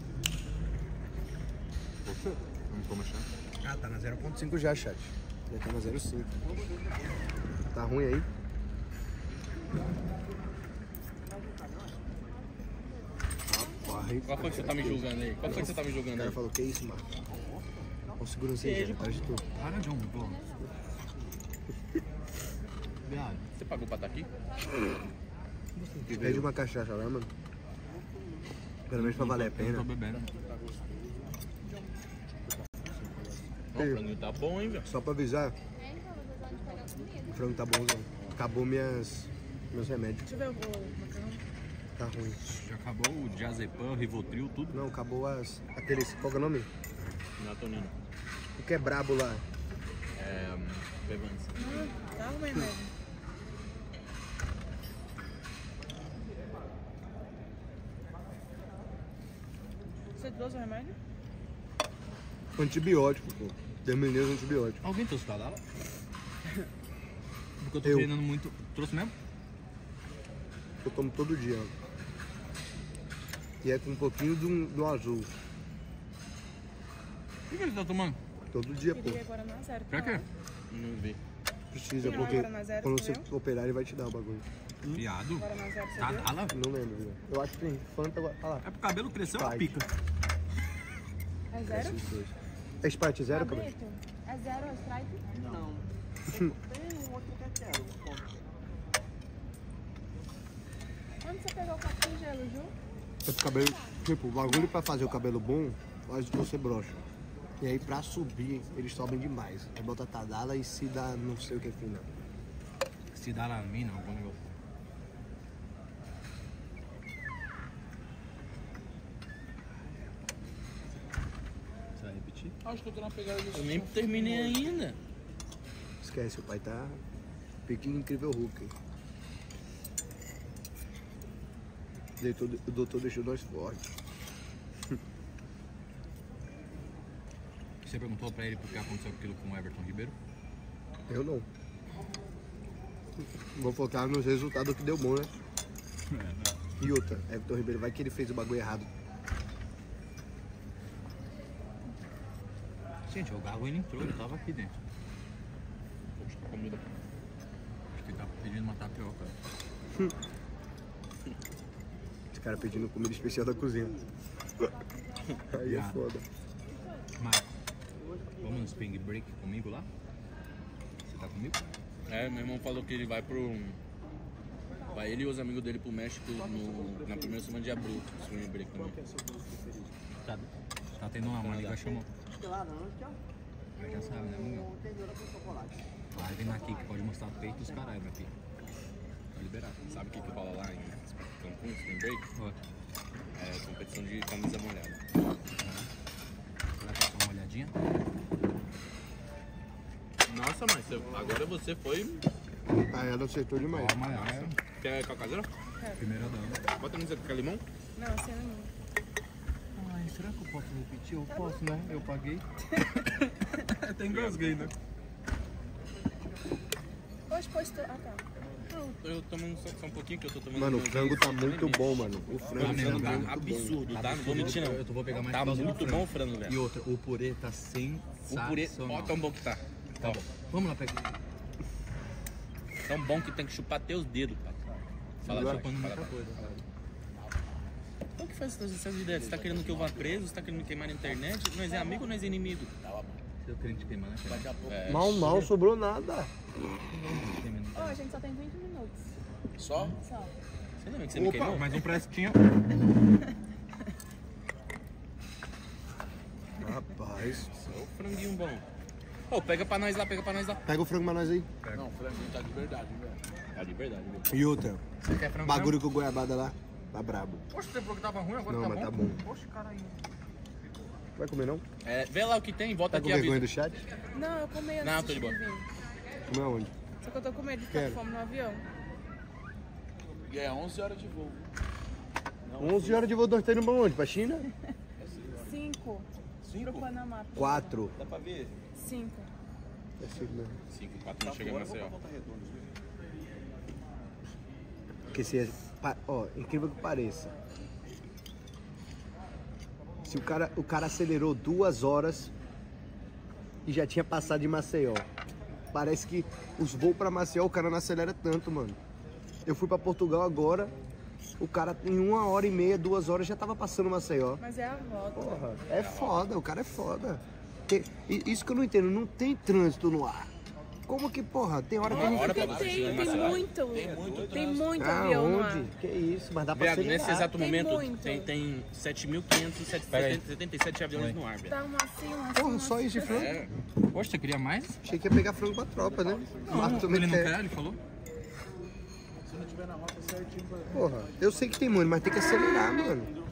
Você? Vamos começar. Ah, tá na 0.5 já, chat. Já tá na 0.5. Tá ruim aí? Rapaz. Qual foi que você tá me julgando aí? Qual foi que você tá me O julgando cara aí? falou, que isso, mano? Olha o segurança aí, já, atrás de tu. Para, John, pô. Viado. Você pagou pra estar aqui? Pede uma cachaça lá, mano. Pelo menos pra valer a Eu pena. tô bebendo. Ó, o frango tá bom, hein, velho? Só pra avisar, o frango tá bonzão. Acabou meus remédios. Deixa eu ver o macarrão. Tá ruim. Já acabou o Diazepam, o Rivotril, tudo? Não, acabou aqueles... Qual que é o nome? Melatonina. O que é brabo lá? É... Bevance. Tá ruim mesmo. Você trouxe o remédio? Antibiótico, pô. Terminei os antibióticos. Alguém trouxe pra lá? Porque eu tô Eu. treinando muito. Trouxe mesmo? Eu tomo todo dia. Ó. E é com um pouquinho do azul. O que ele tá tomando? Todo dia, pô. Queria Guaraná zero. Pra quê? Não vi. precisa, Não, porque Guaraná Zero, quando você entendeu? operar, ele vai te dar o bagulho. Viado. Guaraná Zero, você Tá, viu? lá. Não lembro, viu? Eu acho que tem Fanta agora. Olha lá. É pro cabelo crescer uma Sprite. pica. É zero? Esses dois. É Sprite zero, cabelo? Cabrito, é zero a Sprite? Não. Tem um outro que é quero. Onde você pegou o copo de gelo, Ju? É pro cabelo, tipo, o bagulho pra fazer o cabelo bom, faz que você brocha. E aí pra subir, eles sobem demais. Aí bota Tadala e se dá não sei o que fina. Se dá na mina, algum negócio. Você vai repetir? Acho que eu tô na pegada do Eu nem terminei ainda. Esquece, o pai tá pique incrível Hulk. O doutor deixou nós fortes. Você perguntou pra ele por que aconteceu aquilo com o Everton Ribeiro? Eu não. Vou focar nos resultados que deu bom, né? E outra, Everton Ribeiro, vai que ele fez o bagulho errado. Gente, o Gago ele entrou, ele tava aqui dentro. Poxa, tá comida. Acho que ele tá pedindo uma tapioca. Esse cara pedindo comida especial da cozinha. Aí é foda. Marco, vamos no Spring Break comigo lá? Você tá comigo? É, meu irmão falou que ele vai pro... Vai ele e os amigos dele pro México na primeira semana de abril. Spring Break também. Tá tendo uma mãe que chamou. Laranja. Mas já sabe, né, Mungão? Tesoura com chocolate. Vai vir aqui que pode mostrar peito dos caralho, meu filho. Tá liberado. Sabe o que rola lá em Cancún, Spring Break? É competição de camisa molhada. Vai passar uma olhadinha? Nossa, mas agora você foi... Ah, ela acertou demais. Quer cacazeira? Primeira dama. Bota no quer limão? Não, sem limão. Ai, será que eu posso repetir? Eu posso, né? Eu paguei. Até engasguei, né? Hoje postou. Ah, tá. Eu tomando só um pouquinho que eu tô tomando. Mano, o frango tá muito bom, mano. O frango tá muito absurdo, bom. tá? Não vou mentir, não. Eu vou pegar mais Tá por causa do muito bom o frango, velho. E outra, o purê tá O sensacional. purê, ó, tão bom que tá. Tá bom. Vamos lá pegar. Tão bom que tem que chupar teus dedos, pai. Fala Agora, chupando muita muita coisa. O que faz essas ideias? Você tá querendo que eu vá preso? Você tá querendo me queimar na internet? Nós é amigo ou nós é inimigo? Se eu querendo te queimar, né? Daqui a pouco. Mal sobrou nada. Ó, a gente só tem 20 minutos. Só? Só. Você lembra que você me queimou? Mais um prestinho. Rapaz. Ô, franguinho bom. Ô, pega pra nós lá, pega pra nós lá. Pega o frango pra nós aí. Não, o franguinho tá de verdade, velho. Tá de verdade, velho. E outra, Você quer frango bagulho com goiabada lá, tá brabo. Poxa, você falou que tava ruim, agora Não, tá mas bom? tá bom. Poxa, caralho. Vai comer não? É, vê lá o que tem, volta Tá com aqui a vergonha vida. do chat? Não, eu comi antes Não, tô de boa. vir. Comer aonde? Só que eu tô com medo de ficar Quero. com fome no avião. E é 11 horas de voo. 11 horas de voo, nós estamos indo pra onde? Pra China? 5. Pro Panamá. 4. Dá pra ver? 5. É 5 mesmo. 5, 4 não chega mais assim, ó. Porque se é, ó, incrível que pareça. Se o cara acelerou 2 horas e já tinha passado de Maceió. Parece que os voos pra Maceió o cara não acelera tanto, mano. Eu fui pra Portugal agora, o cara em 1h30, 2 horas já tava passando Maceió. Mas é a volta. Porra, é foda, o cara é foda. Isso que eu não entendo, não tem trânsito no ar. Como que, porra, tem hora que a gente... Tem muito avião no ar. Aonde? Que isso, mas dá pra Viado, acelerar. nesse exato Tem momento muito. tem 7.577 aviões no ar, velho. Tá assim, Porra, só isso de frango? É. Poxa, você queria mais? Achei que ia pegar frango pra tropa, né? O Marco também Ele não quer. quer, ele falou? Se não tiver na rota certinho, pra... Porra, eu sei que tem muito, mas tem que acelerar, mano.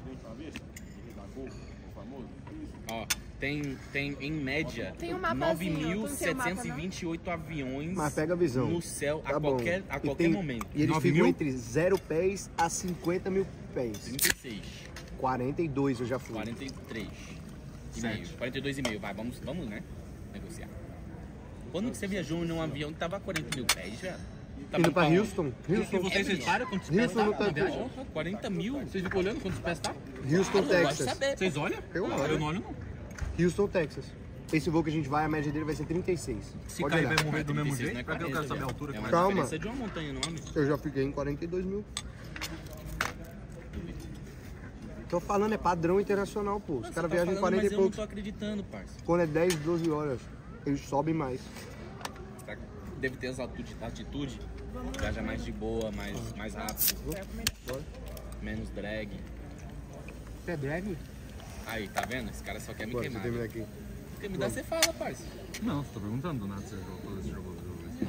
Ó, tem em média Tem um mapazinho, 9.728 aviões Mas pega a visão. no céu Tá a bom. qualquer E tem- momento. E eles 9 ficam mil? entre 0 pés a 50 mil pés. 36, 42 eu já fui. 43 e meio, 42,5, vai, vamos, né, negociar. Quando que você viajou num avião que tava a 40 mil pés, velho? Indo pra Houston. E Houston, vocês param quantos pés Houston tá não tá na viagem? Porra, 40 mil? Vocês ficam olhando quantos pés tá? Houston, Eu gosto de Texas. saber. Vocês olham? Eu olho. Eu não olho não. Houston, Texas. Esse voo que a gente vai, a média dele vai ser 36. Se Pode cair, olhar. vai morrer do mesmo 36 não é jeito? Pra que eu 40, quero saber a velho. altura? É uma Calma. diferença de uma montanha, não, amigo? Eu já fiquei em 42 mil. Tô falando, é padrão internacional, pô. Os caras viajam em 40 mas e eu não poucos. tô acreditando, parça. Quando é 10, 12 horas, eles sobem mais. Deve ter as altitude, viaja mais de boa, mais rápido, menos drag. É drag? Aí, tá vendo? Esse cara só quer me Bora, queimar. você termina aqui. Porque me dá, você fala, parça. Não, você tá perguntando do nada se você jogou esse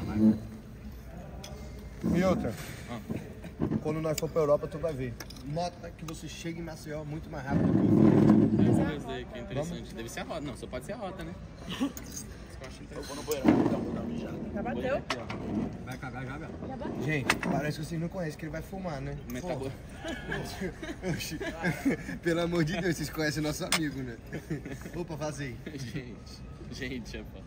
E outra, Ah. quando nós for pra Europa, tu vai ver. Nota que você chega em Maceió muito mais rápido que o Esse aqui é interessante. Deve ser a rota. Não, só pode ser a rota, né? Eu vou no banheiro, vou dar uma mijada. Já bateu? Vai cagar já, velho? Gente, parece que vocês não conhecem que ele vai fumar, né? Mas Pô. tá bom. Oxi. Pelo amor de Deus, vocês conhecem nosso amigo, né? Opa, faz aí. Gente, é pô.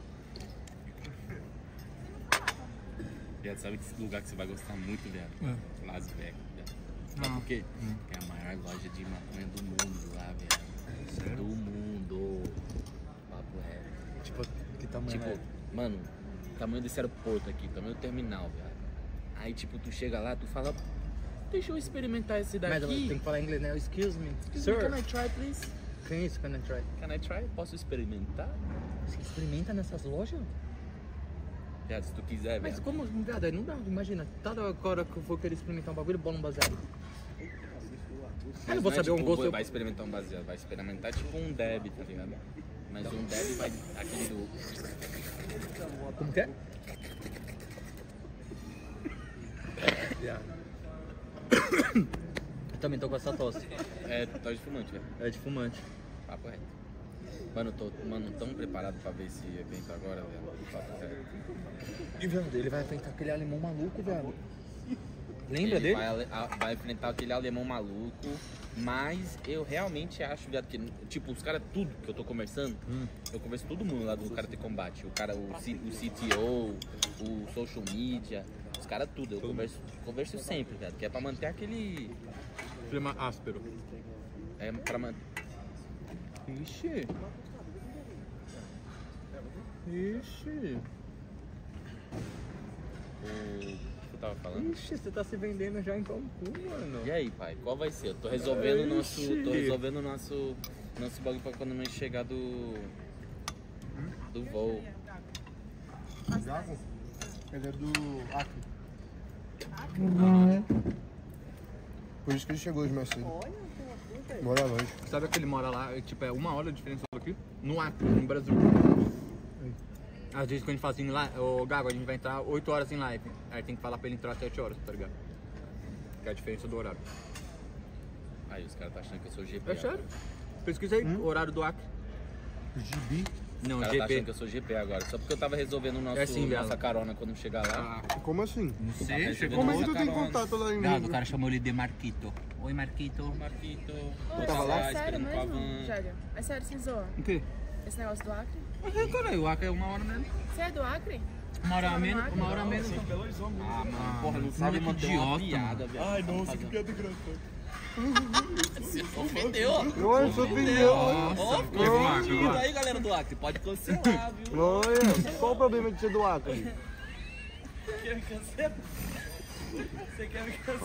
Viado, sabe que lugar que você vai gostar muito, viado? Las Vegas, viado. Sabe por quê? Porque é a maior loja de maconha do mundo lá, viado. Do mundo. Papo reto. Tipo, que tamanho Tipo, mano, tamanho desse aeroporto aqui, tamanho do terminal, viado. Aí, tipo, tu chega lá, tu fala, deixa eu experimentar esse daqui. Mas tem que falar inglês, né? Excuse me. Excuse me, can I try, please? Que isso, can I try? Can I try? Posso experimentar? Você experimenta nessas lojas? Viado, se tu quiser, Mas viado. como, viado, aí não dá, imagina. Toda hora que eu for querer experimentar um bagulho, bola um baseado. Mas Eu não vou saber tipo, um gosto. vai experimentar um baseado, vai experimentar tipo um Deb, tá ligado? Mas um Deb vai. Aquele do. Como que é? Eu também tô com essa tosse. É, tá de fumante, velho. É de fumante. Papo reto. Mano, eu tô tão preparado pra ver esse evento agora, velho. Papo reto. E, viado, ele vai enfrentar aquele alemão maluco, viado. Lembra Ele dele? vai enfrentar aquele alemão maluco, mas eu realmente acho, viado, que, tipo, os caras, tudo que eu tô conversando, eu converso com todo mundo lá do Karate Combate. O cara, o CTO, o social media, os caras tudo. Eu converso sempre, viado, que é pra manter aquele... Clima áspero. É pra manter... Ixi. Ixi. O que eu tava falando? Ixi, você tá se vendendo já em Cancún, mano. E aí, pai, qual vai ser? Eu tô resolvendo o nosso bagulho pra quando nós chegar do voo. Gago? Ele é do Acre. Por isso que ele chegou hoje mais cedo. Mora longe. Sabe que ele mora lá, tipo, é 1 hora de diferença daqui? No Acre, no Brasil. Às vezes quando a gente fala assim, lá, ô Gago, a gente vai entrar 8 horas em live. Aí tem que falar pra ele entrar 7 horas, tá ligado? Que é a diferença do horário. Aí os caras tá achando que eu sou GP. É sério? Pesquisa aí, o horário do Acre. GB? Não, Os caras tá achando GP. que eu sou GP agora. Só porque eu tava resolvendo o É assim, nossa viado. carona quando chegar lá. Como assim? Não sei, Como é que tu tem contato lá em Gado, o cara chamou ele de Marquito. Oi, Marquito. Marquito. Ô, tava lá? É sério esperando com a mesmo, van. Jélio? É sério, você zoa? O quê? Esse negócio do Acre? Caralho, o Acre é 1 hora mesmo. Você é do Acre? 1 hora a menos, 1 hora a menos. Ah, mano, porra, não sabe moleque manter uma idiota, piada, velho. Ai, nossa, que piada engraçada. Você ofendeu. Olha, sua opinião. Ó, ficou ofendido aí, galera do Acre. Pode cancelar, viu? Olha, qual o problema de ser do Acre? Quer me cancelar? Você quer me cancelar?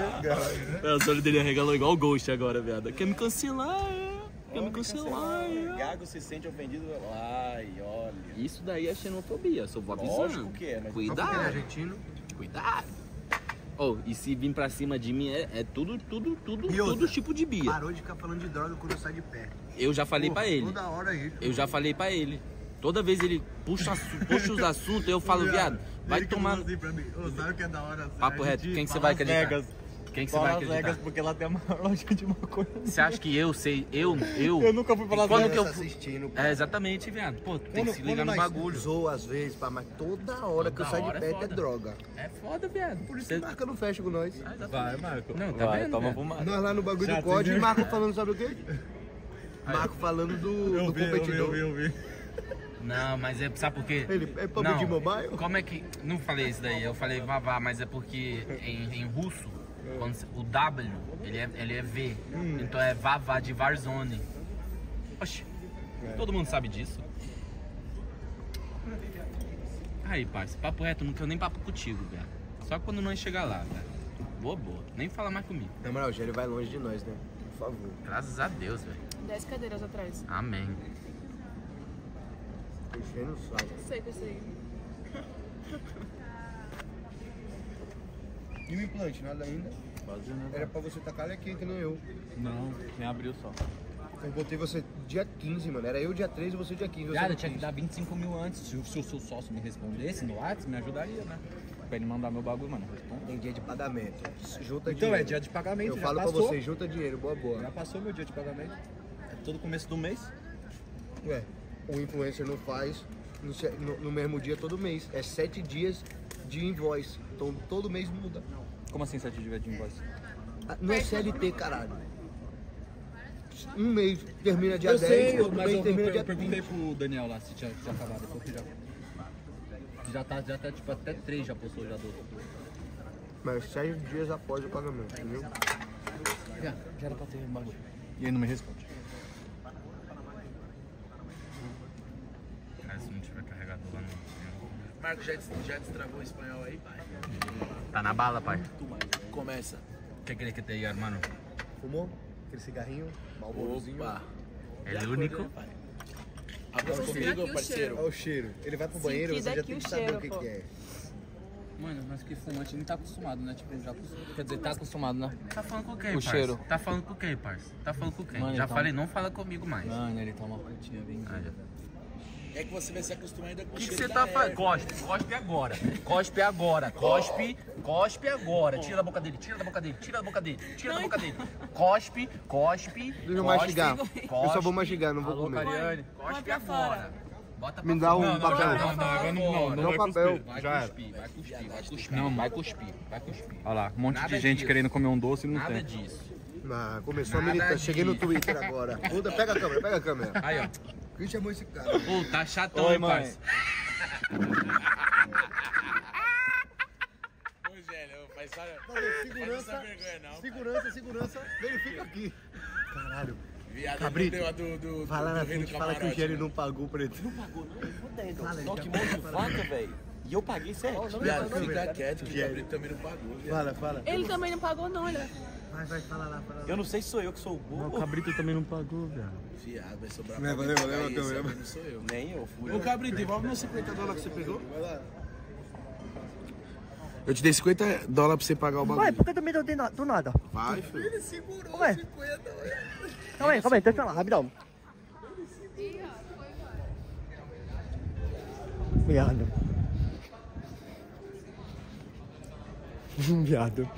A história dele arregalou igual o Ghost agora, viado. Quer me cancelar, Quer me cancelar, Gago se sente ofendido. Ai, olha. Isso daí é xenofobia, só vou avisando. Lógico que é, mas Cuidado. Ele é argentino. Cuidado. Oh, e se vir pra cima de mim é tudo E outra? todo tipo de bia. Parou de ficar falando de droga quando eu saio de perto. Eu já falei pra ele. Toda hora isso. Eu já falei pra ele. Toda vez ele puxa os assuntos, eu falo, viado, vai tomar. Assim pra mim, sabe o que é da hora? Papo reto, quem que você vai acreditar? Quem que você vai acreditar? Vegas, porque lá tem a maior loja de maconha. Você acha que eu sei? Eu nunca fui pra Las quando Vegas. que eu Tá assistindo, pô. É, exatamente, viado. Pô, tem que se ligar no nós bagulho. zoa às vezes, pá, mas toda hora que eu Toda saio de hora é perto é foda. droga. É foda, viado. Por isso que Marca não fecha com nós. Vai, Marco. Não, tá Vai, vendo, toma velho? fumada. Nós lá no bagulho Já do COD e tem- Marco falando, sabe o quê? Marco falando do competidor. Eu vi. Não, mas é, sabe por quê? Ele é PUBG Mobile? Como é que... Não falei isso daí, eu falei vavá, mas é porque em russo, quando o W, ele é V. Então é vavá de Warzone. Oxi, todo mundo sabe disso. Aí, parça, papo reto, não quero nem papo contigo, velho. Só quando nós chegar lá, velho. Boa. Nem fala mais comigo. Na moral, o Gélio vai longe de nós, né? Por favor. Graças a Deus, velho. 10 cadeiras atrás. Amém. Enchendo o saco. Sei que eu sei. E o implante, nada ainda? Quase nada. Era pra você tacar ele aqui, que nem eu. Não, nem abriu só. Eu botei você dia 15, mano. Era eu dia 13 e você dia 15. Cara, eu tinha que dar 25 mil antes. Se o seu sócio me respondesse no WhatsApp, me ajudaria, né? Pra ele mandar meu bagulho, mano. Tem dia de pagamento. Junta Então dinheiro. é dia de pagamento, Eu já falo passou. pra você, junta dinheiro, boa. Já passou meu dia de pagamento. É todo começo do mês. Ué, o influencer não faz no mesmo dia todo mês. É 7 dias de invoice. Então todo mês muda. Como assim 7 dias de invoice? Não é CLT, caralho. Um mês termina dia Eu 10, sei, outro mas mês eu termina dia perguntei 20. pro Daniel lá se tinha acabado. Ele falou que já tá tipo até 3 já postou já do. Mas 7 dias após o pagamento, entendeu? Já era pra ter um bagulho. E ele não me responde. Cara, se não tiver carregador lá não. Marco, já destravou o espanhol aí, pai? Tá na bala, pai. Começa. ¿Qué crees que te diga, hermano? Fumou? Aquele cigarrinho, malborozinho. Opa. É o único? Abraço comigo, parceiro. Olha o cheiro. Ele vai pro banheiro, você já tem que saber o que é. Mano, mas que fumante nem tá acostumado, né? Tipo, já quer dizer, tá acostumado, né? Tá falando com quem, O parça? cheiro. Tá falando com quem, parça? Tá falando com quem? Mano, Já então- falei, não fala comigo mais. Mano, ele toma uma putinha bem. É que você vai se acostumar ainda com O o que cheiro você da tá erva. fazendo? Cospe agora. Cospe agora. Cospe agora. Tira da boca dele, tira da boca dele, tira da boca dele, tira da boca dele. Cospe. Deixa eu mastigar. Eu só vou mastigar, não vou Alô, comer. Cariane. Cospe agora. Bota Me pra dá fora. um papel. Não Dá um vai papel. cuspir. Vai cuspir, vai cuspir, vai cuspir. Não, vai cuspir, vai cuspir. Olha lá, um monte Nada de gente disso. querendo comer um doce e não Nada tem. disso. Ah, começou a Nada militar. Cheguei no disso. Twitter agora. Puta, pega a câmera. Aí, ó. Quem chamou esse cara? Pô, tá chatão, Oi, hein, mãe. parça? Ô, Gélio, faz só... Segurança, vergonha, não. segurança. Verifica aqui. Caralho. Viado, Cabrito, não deu a do vai lá na do rei do frente, fala que o camarote, Gélio né? não pagou pra ele. Só que mão de vaca, velho. E eu paguei certo. Viado, fica quieto que o Cabrito também não pagou, viado. Fala. Ele também não pagou, não, ele. Vai, fala lá. Eu não sei se sou eu que sou o burro. O Cabrito também não pagou, velho. Viado, vai sobrar Leva, pra alguém leva, pagar leva, esse, leva. não sou eu. Nem eu fui. Ô, Cabrito, devolve meus $50 que você pegou. Vai lá. Eu te dei $50 pra você pagar o bagulho. Ué, por que tu me deu do nada? Vai, filho. Ele segurou Ué. 50, Calma aí, deixa eu lá, rapidão. Viado. Viado.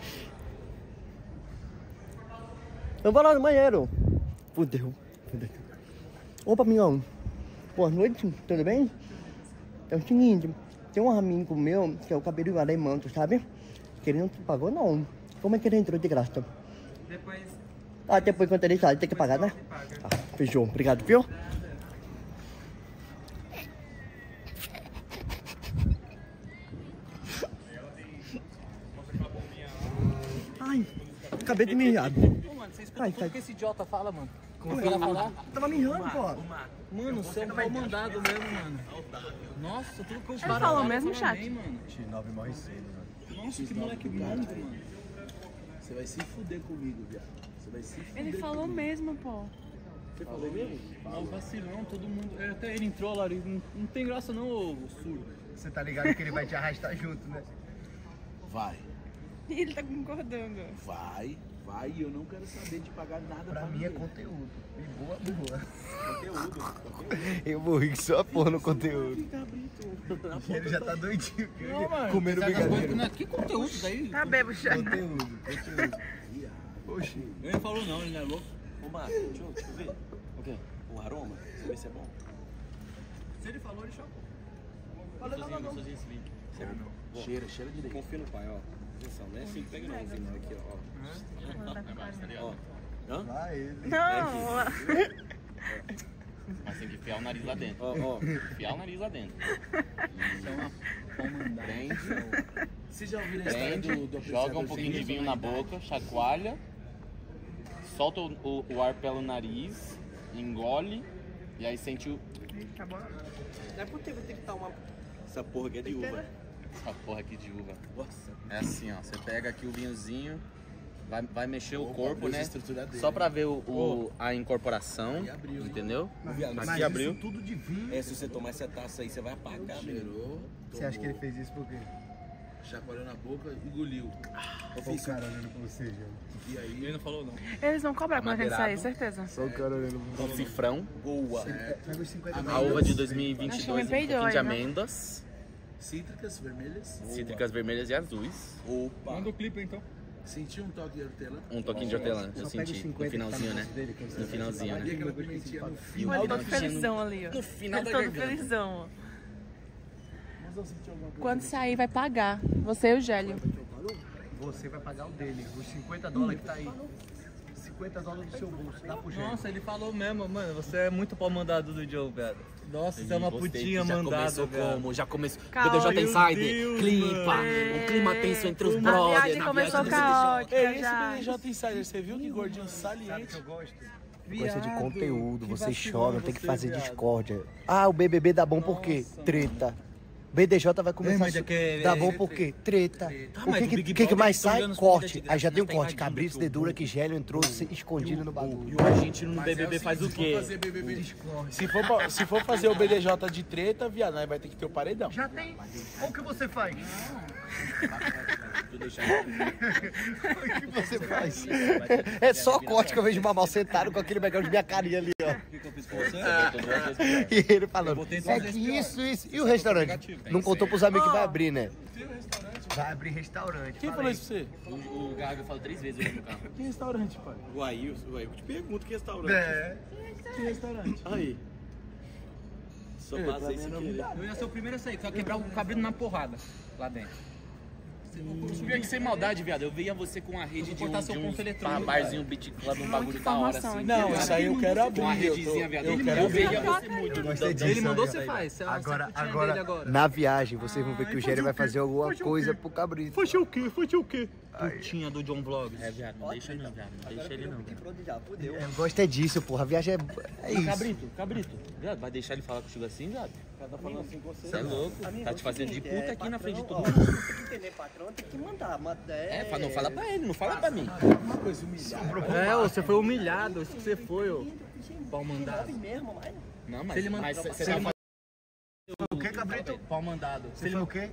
Eu vou lá no banheiro. Fudeu. Opa, amigão. Boa noite, tudo bem? É o seguinte, tem um amigo meu, que é o cabelinho alemão, tu sabe? Que ele não te pagou, não. Como é que ele entrou de graça? Depois Ah, depois quando ele sai, tem que pagar, né? Ah, fechou. Obrigado, viu? Ai, acabei de mijar. Pô, mano, você escuta Ai, tudo sai. que esse idiota fala, mano. Como Começou a falar. Tava mijando, pô. Mano, você é um mal mandado mesmo, mano. Nossa, tudo que eu Ele falou mesmo, chat? mano. X9 morre cedo, mano. Nossa, que moleque monstro, mano. Você vai se fuder comigo, viado. Você vai se fuder. Ele falou mesmo, pô. Você falou mesmo? Não, vacilão, todo mundo. Até ele entrou lá, não tem graça não, ô surdo. Você tá ligado que ele vai te arrastar junto, né? Vai. Ele tá concordando. Vai. E eu não quero saber de pagar nada Pra mim ninguém. é conteúdo. E boa. Conteúdo. Eu vou rir que só porra no conteúdo. Ele já tá doidinho. Não, mano. Comendo brigadeiro. Que conteúdo daí? Tá bebo, chat. Conteúdo. Oxi. Ele não falou não, ele não é louco. Ô, Marco, deixa eu ver. O quê? O aroma? Você vê se é bom? Se ele falou, ele chocou. Cheira direito. Confia no pai, ó. Atenção, não é assim que pega não, Zina. Aqui, ó. Ó. Hã? Vai ele. Não. Mas tem que enfiar o nariz lá dentro. Ó. Enfiar o nariz lá dentro. Isso é uma Prende, Vocês já ouviram a história prende, do joga um pouquinho de vinho na boca, chacoalha, solta o ar pelo nariz, engole e aí sente o... Não é porque vai ter que estar uma Essa porra aqui é de uva. Essa porra aqui de uva. Nossa. É assim, ó. Você pega aqui o vinhozinho, vai mexer o corpo, Deus, né? a estrutura dele. Só pra ver a incorporação, entendeu? Aqui abriu. Tudo de vinho. É, se você tomar essa taça aí, você vai apagar. Cheirou. Você acha que ele fez isso por quê? Chacoalhou na boca e engoliu. Só o cara olhando pra você, Jânio. E aí... Ele não falou, não. Eles vão cobrar quando a gente sair, Amadeirado. certeza. Só o cara olhando pra Um cifrão. Boa. Pega os 50 A uva de Acho que 2022, me um pouquinho peidou de aí, né? amêndoas, Cítricas vermelhas. cítricas vermelhas e azuis. Opa. Manda o clipe, então. Senti um toque de hortelã. Um toquinho de hortelã, eu Só pega os senti. 50 No finalzinho, né? dele, que você No finalzinho, E né? aquela pimentinha no fim. E o Olha, todo finalzinho felizão ali, ó. no final da Todo garganta. felizão, ó. Mas eu senti alguma coisa. Quando sair, vai pagar. Você e o Gélio. Você vai pagar o dele, os 50 dólares que tá aí. 50 dólares do seu bolso, dá pro Jânio. Nossa, ele falou mesmo, mano. Você é muito pau mandado do Joe, velho. Nossa, você é uma Gostei, putinha já mandada, começou velho. como? Já começou. Calma. BDJ Meu Insider, Deus, clima, mano. um clima tenso entre os A brothers. viagem na começou viagem caótica Ei, esse já. BDJ Insider, você viu que gordinho saliente? Eu gosto. Gosta de conteúdo, que vocês vacilão choram, tem que você, fazer viado. discórdia. Ah, o BBB dá bom por quê? Nossa, Treta. BDJ vai começar mas a é que- dá bom por quê? Treta. Tá, O mas o que, Big que Brother mais estão sai? dando comida Corte. de graça, Aí já tem um mas tá corte. invadindo Cabrito o dedura que Gélio entrou escondido no bagulho. E o argentino no BBB é o faz o seguinte, quê? Se for fazer BBB, se for fazer o BDJ de treta, viado, nós vai ter que ter o paredão. Já tem. Olha o que você faz. Tu deixa O que você faz? É só corte que eu vejo o Mamal sentado com aquele background de minha carinha ali, ó. O que eu fiz com você? E ele falando, botei é duas que vezes pior. isso. E o restaurante? Não contou pros amigos que vai abrir, né? Vai abrir restaurante. Quem falou isso pra você? O Gago falou 3 vezes hoje no carro. Que restaurante, pai? O Ailson, eu te pergunto que restaurante. É. Que restaurante? Aí. Só Ei, passei pra mim sem é querer. novidade. Eu ia ser o primeiro a sair, só quebrar o cabrito na porrada lá dentro. Pior que sem maldade, viado. Eu veia você com a rede de cortar seu ponto eletrônico, barzinho, beat club, um bagulho da hora informação assim. Não, isso aí eu quero Com uma abrir. redezinha, viado. Eu quero Eu abrir. veia você muito. Gostei disso. Ele mandou, aí, você ó. faz. Você é a Agora, putinha agora, dele agora. Na viagem, vocês vão ver que o Gélio vai fazer alguma coisa pro Cabrito. Fazer o quê? Fazer o quê? Putinha do John Vlogs. É, viado, não deixa não, viado. Não deixa ele não, viado. Eu gosto é disso, porra. A viagem é isso. Cabrito. Viado, vai deixar ele falar contigo assim, viado? Tá falando assim com você. Você é louco. Tá te fazendo de puta aqui na frente de todo Tem mundo. que entender, patrão, tem que mandar. Não fala pra ele, não fala pra mim. Uma coisa humilhada. É, ô, você foi humilhado, isso que você foi, ô. Pau mandado. Não, mas Se ele manda- você se tá ele fazendo... O que, Cabrito? Pau mandado. Você foi o quê?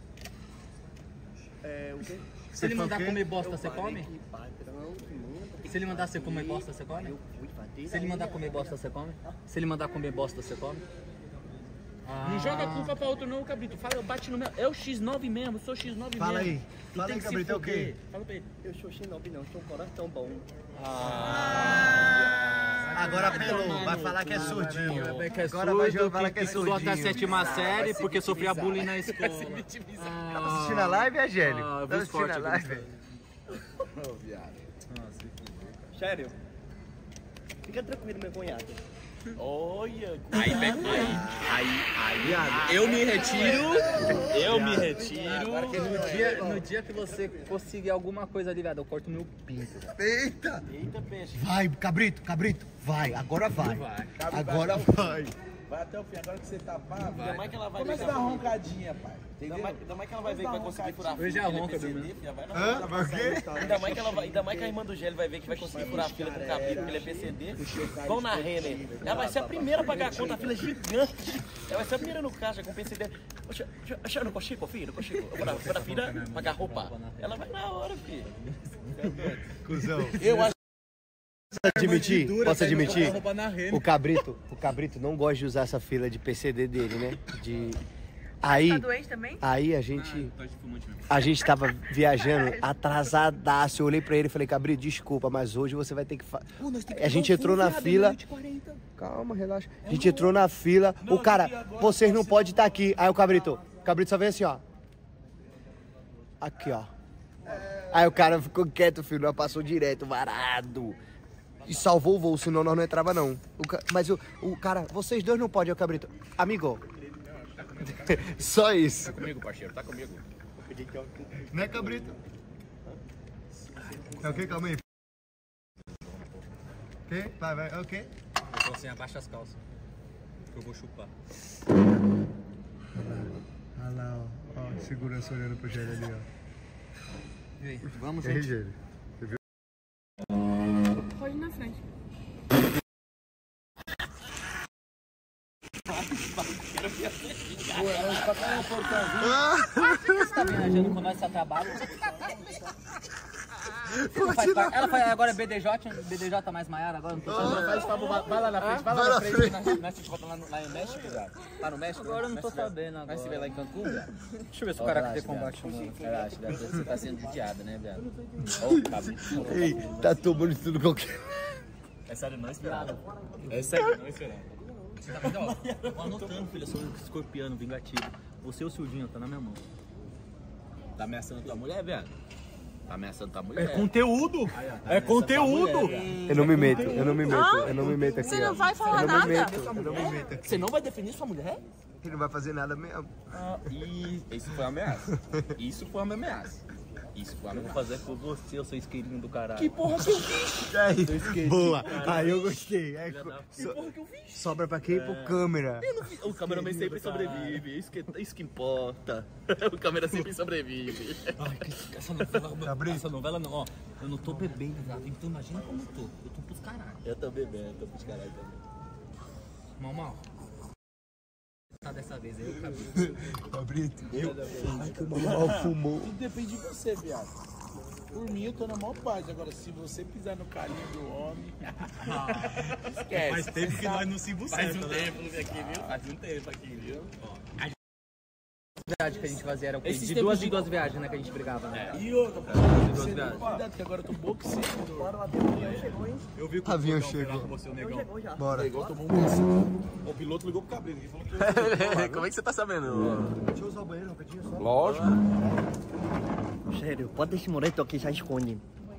Se ele mandar comer bosta, você come? Se ele mandar você comer bosta, você come? Se ele mandar comer bosta, você come? Se ele mandar comer bosta, você come? Não joga a culpa pra outro não, Cabrito. Fala, bate no meu... É o X9 mesmo, eu sou X9 Fala mesmo. aí. Tu Fala tem aí, que se Cabrito, é o fuder. quê? Fala pra ele. Eu sou X9 não, sou um coração bom. Agora apelou, vai falar que é surdinho. Que é Agora vai surdo, falar que é estudou até a surdinho. 7ª série porque sofria bullying na escola. Tá assistindo a live, é, Gélio? Ah, eu Tá vi assistindo a esporte, live? Ô, viado. Sério? Fica tranquilo, meu cunhado. Olha, aí, eu me retiro, Porque no dia que você conseguir alguma coisa ali, viado, eu corto meu pinto. Eita! Eita, peixe. Vai, Cabrito, vai, agora vai. Agora vai. Vai até o fim, agora que você tá pá, Ainda mais que ela vai começa a dar uma roncadinha, pai. Ainda mais que ela vai ver que vai conseguir furar a fila. Eu já ronca, PCD, filha, vai na Hã? Vai o quê? Ainda mais que a irmã do Gélio vai ver que vai conseguir furar a fila com o Cabrito, porque ele é PCD. Vão na Renner. Ela vai ser a primeira a pagar a conta, a fila é gigante. Ela vai ser a primeira no caixa com PCD. Eu não consigo, filho, não consigo. Para a filha pagar roupa. Ela vai na hora, filho. Cusão. Eu acho Posso admitir? O Cabrito não gosta de usar essa fila de PCD dele, né? Aí Tá doente também? a gente tava viajando atrasadaço. Eu olhei pra ele e falei, Cabrito, desculpa, mas hoje você vai ter que... A gente entrou na fila... Calma, relaxa. A gente entrou na fila. O cara, vocês não podem estar aqui. Aí o Cabrito só veio assim, ó. Aqui, ó. Aí o cara ficou quieto, filho. Nós passou direto, varado. E salvou o voo, senão nós não entrava, não. Mas o cara, vocês dois não podem, é o Cabrito. Amigo. Só isso. Tá comigo, parceiro, tá comigo. Né, Cabrito? É o que? Calma aí. O quê? Vai, é o quê? Eu falou assim, abaixa as calças. Que eu vou chupar. lá, ó, segurança olhando pro Gélio ali, ó. E aí, vamos, E aí, gente? Gélio? Você viu? Pode ir na frente. Você tá viajando com nós, só trabalha? Ela foi agora é BDJ mais Maiara, agora não tô sabendo. Vai lá na frente, vai lá na frente. Nós te encontramos lá em México, velho. Tá no México? Agora eu não tô sabendo agora. Vai se ver lá em Cancún, velho? Deixa eu ver se o cara quer combate, mano. Relaxa, viado, você tá sendo judiado, né, viado? Ô, cabrito. Ei, tá tomando tudo qualquer... É sério, não esperava. É sério, não esperava. Você tá vendo, ó? Tô anotando, filho, eu sou um escorpiano vingativo. Você, o Sildinho, tá na minha mão. Tá ameaçando tua mulher, viado? Tá ameaçando tua mulher? É conteúdo! Aí, ó, tá É ameaçando conteúdo! tua mulher, Eu não me meto, eu não me meto, eu não me meto aqui, Você não ó. vai falar Eu não me nada? meto, eu não me meto aqui. Você não vai defender sua mulher? Ele não vai fazer nada mesmo. Ah, isso foi uma ameaça. Isso foi uma ameaça. Isso foi uma Eu vou ameaça. fazer com você, eu sou isqueirinho do caralho. Que porra que eu fiz? Aí, boa, aí eu gostei. Aí, Que porra que eu fiz? sobra pra quem? Pro câmera. Eu não fiz. O câmeraman sempre sobrevive. Isso que importa. O câmera sempre sobrevive. Ai, essa novela não, ó. Eu não tô bebendo, viado. Então imagina como eu tô. Eu tô pros caralho. Eu tô bebendo, tô pros caralho também. Mal. Tá dessa vez aí, eu cabelo. Cabrito, ai que o mal fumou. Tudo depende de você, viado. Por mim, eu tô na maior paz. Agora, se você pisar no carinho do homem... Esquece. Faz tempo que nós não se Faz um tempo aqui, viu? Faz um tempo aqui, viu? Viagem que a gente fazia era o quê? Esses De tempos duas viagens, né, que a gente brigava, né? E outra, duas você viagens. cuidado, que agora eu tô boxeando. Eu vi que o Avião Fogão foi lá chegou. com você, o negão. Bora. Igual tomou um O piloto ligou pro cabelo. Ele falou que Como é que você tá sabendo? Deixa eu usar o banheiro rapidinho só. Lógico. Sério, pode esse moleto aqui, já esconde.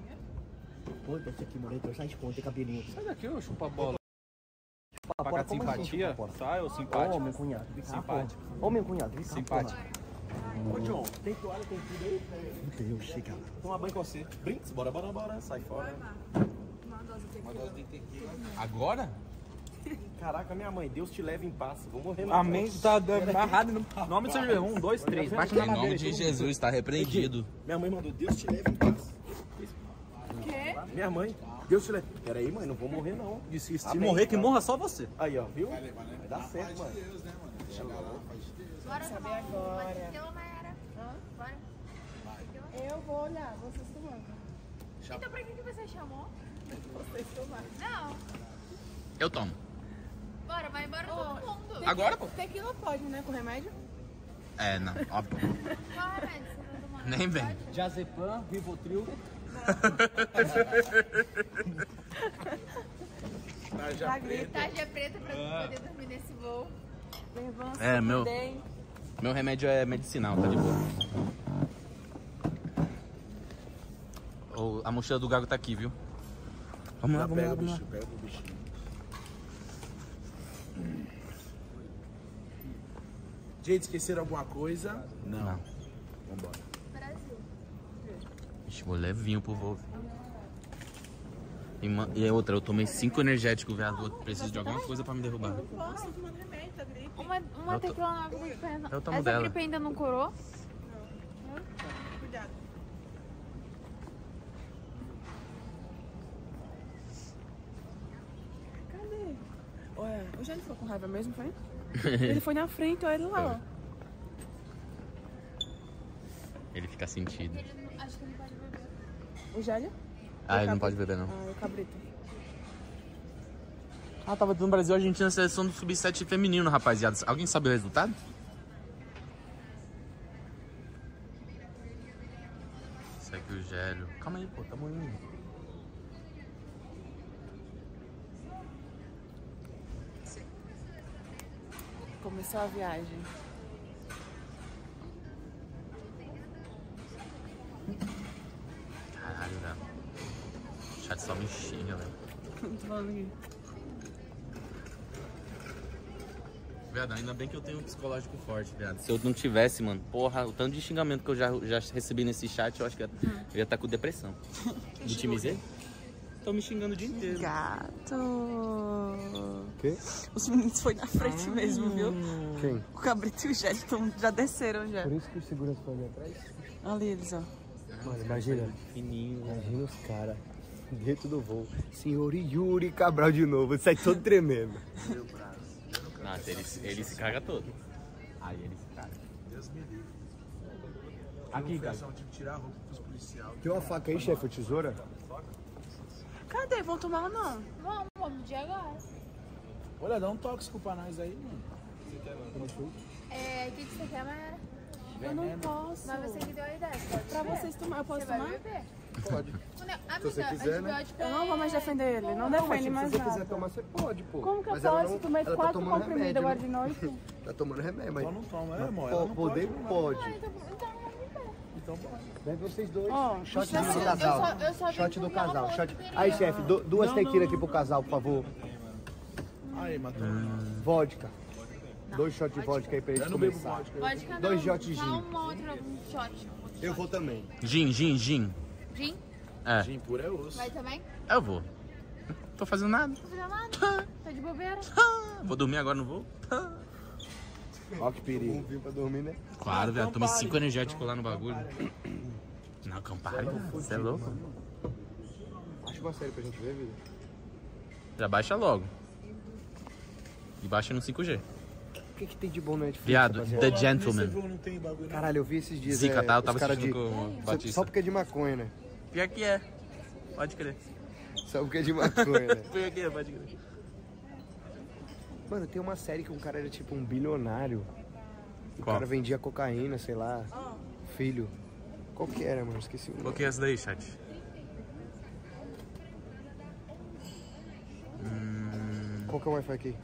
Pode esse aqui, moleto, já esconde cabelinho. Sai daqui, ô chupa bola. Pagar de simpatia? Sai, ô simpático. Ô, meu cunhado. vem cá, Simpático. porra. Ô, meu cunhado. vem cá, Simpático. porra. Ô, John, tem toalha, tem tudo aí? Meu Deus, chega. Tomar banho com você. Brinks, bora, sai fora. Agora? Caraca, minha mãe, Deus te leve em paz. Vou morrer no Amém, tá amarrado no nome do Senhor. 1, 2, 3. Bate na Em madeira. nome de Jesus, tá repreendido. Minha mãe mandou, Deus te leve em paz. O quê? Minha mãe, Deus te leve. Peraí, mãe, não vou morrer não. Disse Se morrer, que morra só você. Aí, ó, viu? Vai dar certo, mano. Bora tomar uma tequila, Mayara. Bora. Eu vou olhar, vocês tomando. Então pra que você chamou? Vocês tomaram. Não. Eu tomo. Bora, vai embora todo mundo. Agora, pô? Tequila pode, né? Com remédio? É, não, óbvio. Qual remédio você vai tomar? Nem vem. Pode? Diazepam, Rivotril. Tarja preta pra poder dormir nesse voo. Levanta, É, meu remédio é medicinal, tá de boa. A mochila do Gago tá aqui, viu? Vamos lá, vamos lá, vamos lá. Pega o bichinho. Gente, esqueceram alguma coisa? Não. Vambora. Brasil. Ixi, vou levinho pro voo. E a outra, eu tomei 5 energéticos, viado. Eu preciso de alguma coisa pra me derrubar. Posso tomando remédio, tá gripe? Uma Eu to- tequila na gripe. eu tomo Essa dela. gripe ainda não curou? Cuidado. Cadê? Ué, o Jânio ficou com raiva mesmo, foi? Ele foi na frente, olha ele lá, ó. Ele fica sentido. Acho que não pode beber. O Jânio? Ah, ele não pode beber, não. Ah, o cabrito. Ah, tava no Brasil, a Argentina, seleção do Sub-7 feminino, rapaziada. Alguém sabe o resultado? Segue o Gélio. Calma aí, pô, tá morrendo. Começou a viagem. Caralho, velho. O chat só me xinga, velho. Não tô falando aqui. Viado, ainda bem que eu tenho um psicológico forte, viado. Se eu não tivesse, mano, porra, o tanto de xingamento que eu já recebi nesse chat, eu acho que eu ia estar com depressão. Do time Z? estão me xingando o dia inteiro. Gato. Quê? Os meninos foi na frente mesmo, viu? Quem? O Cabrito e o Gelton já desceram já. Por isso que o segurança foi ali atrás? Ali eles, ó. Mano, imagina. Fininho. Imagina os caras dentro do voo. Senhor Yuri Cabral de novo, sai todo tremendo. Nossa, ele se caga todo. Aí ele se caga. Deus me livre. Aqui, cara. Tive que tirar a roupa pros policiais. Tem uma faca aí, chefe, ou tesoura? Cadê? Vão tomar ou não? Vamos de agora. Olha, dá um tóxico pra nós aí, mano. O que você quer, Mayara? Eu não posso. Mas você que deu a ideia. Pode Pra beber? vocês tomar, eu posso Você vai tomar? beber? Pode. Amiga, Se você quiser, né? antibiótico Eu não vou mais defender ele. Não defende mais Se você nada. quiser tomar, você pode, pô. Como que eu Mas ela posso? não- Tomei ela tá 4 tomando comprimidos remédio, agora né? de noite. Tá tomando remédio, mas... Ela não toma, amor. Ela não Poder pode. pode. Então pode. Bebe vocês dois. Ó, Shot isso assim, do casal. eu só Shot tenho do que tomar casal. uma Shot. tequila. Aí, chefe, duas tequilas aqui pro casal, por favor. Aí, matou. Vodka. 2 shots de vodka aí pra eles Eu não bebo começar. vodka. Vodka não. 2 shots de Só gin. uma outra, um shot. Eu vou também. Gin. Gin? Gin puro é osso. Vai também? Eu vou. Tô fazendo nada. Não fizer nada. Tá de bobeira. Vou dormir agora, não vou? Ó que perigo. Vamos vir pra dormir, né? Claro, velho. Tomei 5 energéticos lá no bagulho. Não, Campari, você é louco. Acha uma série pra gente ver, vida. Já baixa logo. E baixa no 5G. O que tem de bom na Netflix? Viado, rapaziada? The Gentleman. Não tem bagulho. Caralho, eu vi esses dias. Zica, tá? Eu os tava cara assistindo de... com o Batista. Só porque é de maconha, né? Pior que é. Pode crer. Só porque é de maconha, né? Pior que é, pode crer. Mano, tem uma série que um cara era tipo um bilionário. O Qual? cara vendia cocaína, sei lá. Filho. Qual que era, mano? Esqueci o Qual nome. que é essa daí, chat? Qual que é o Wi-Fi aqui?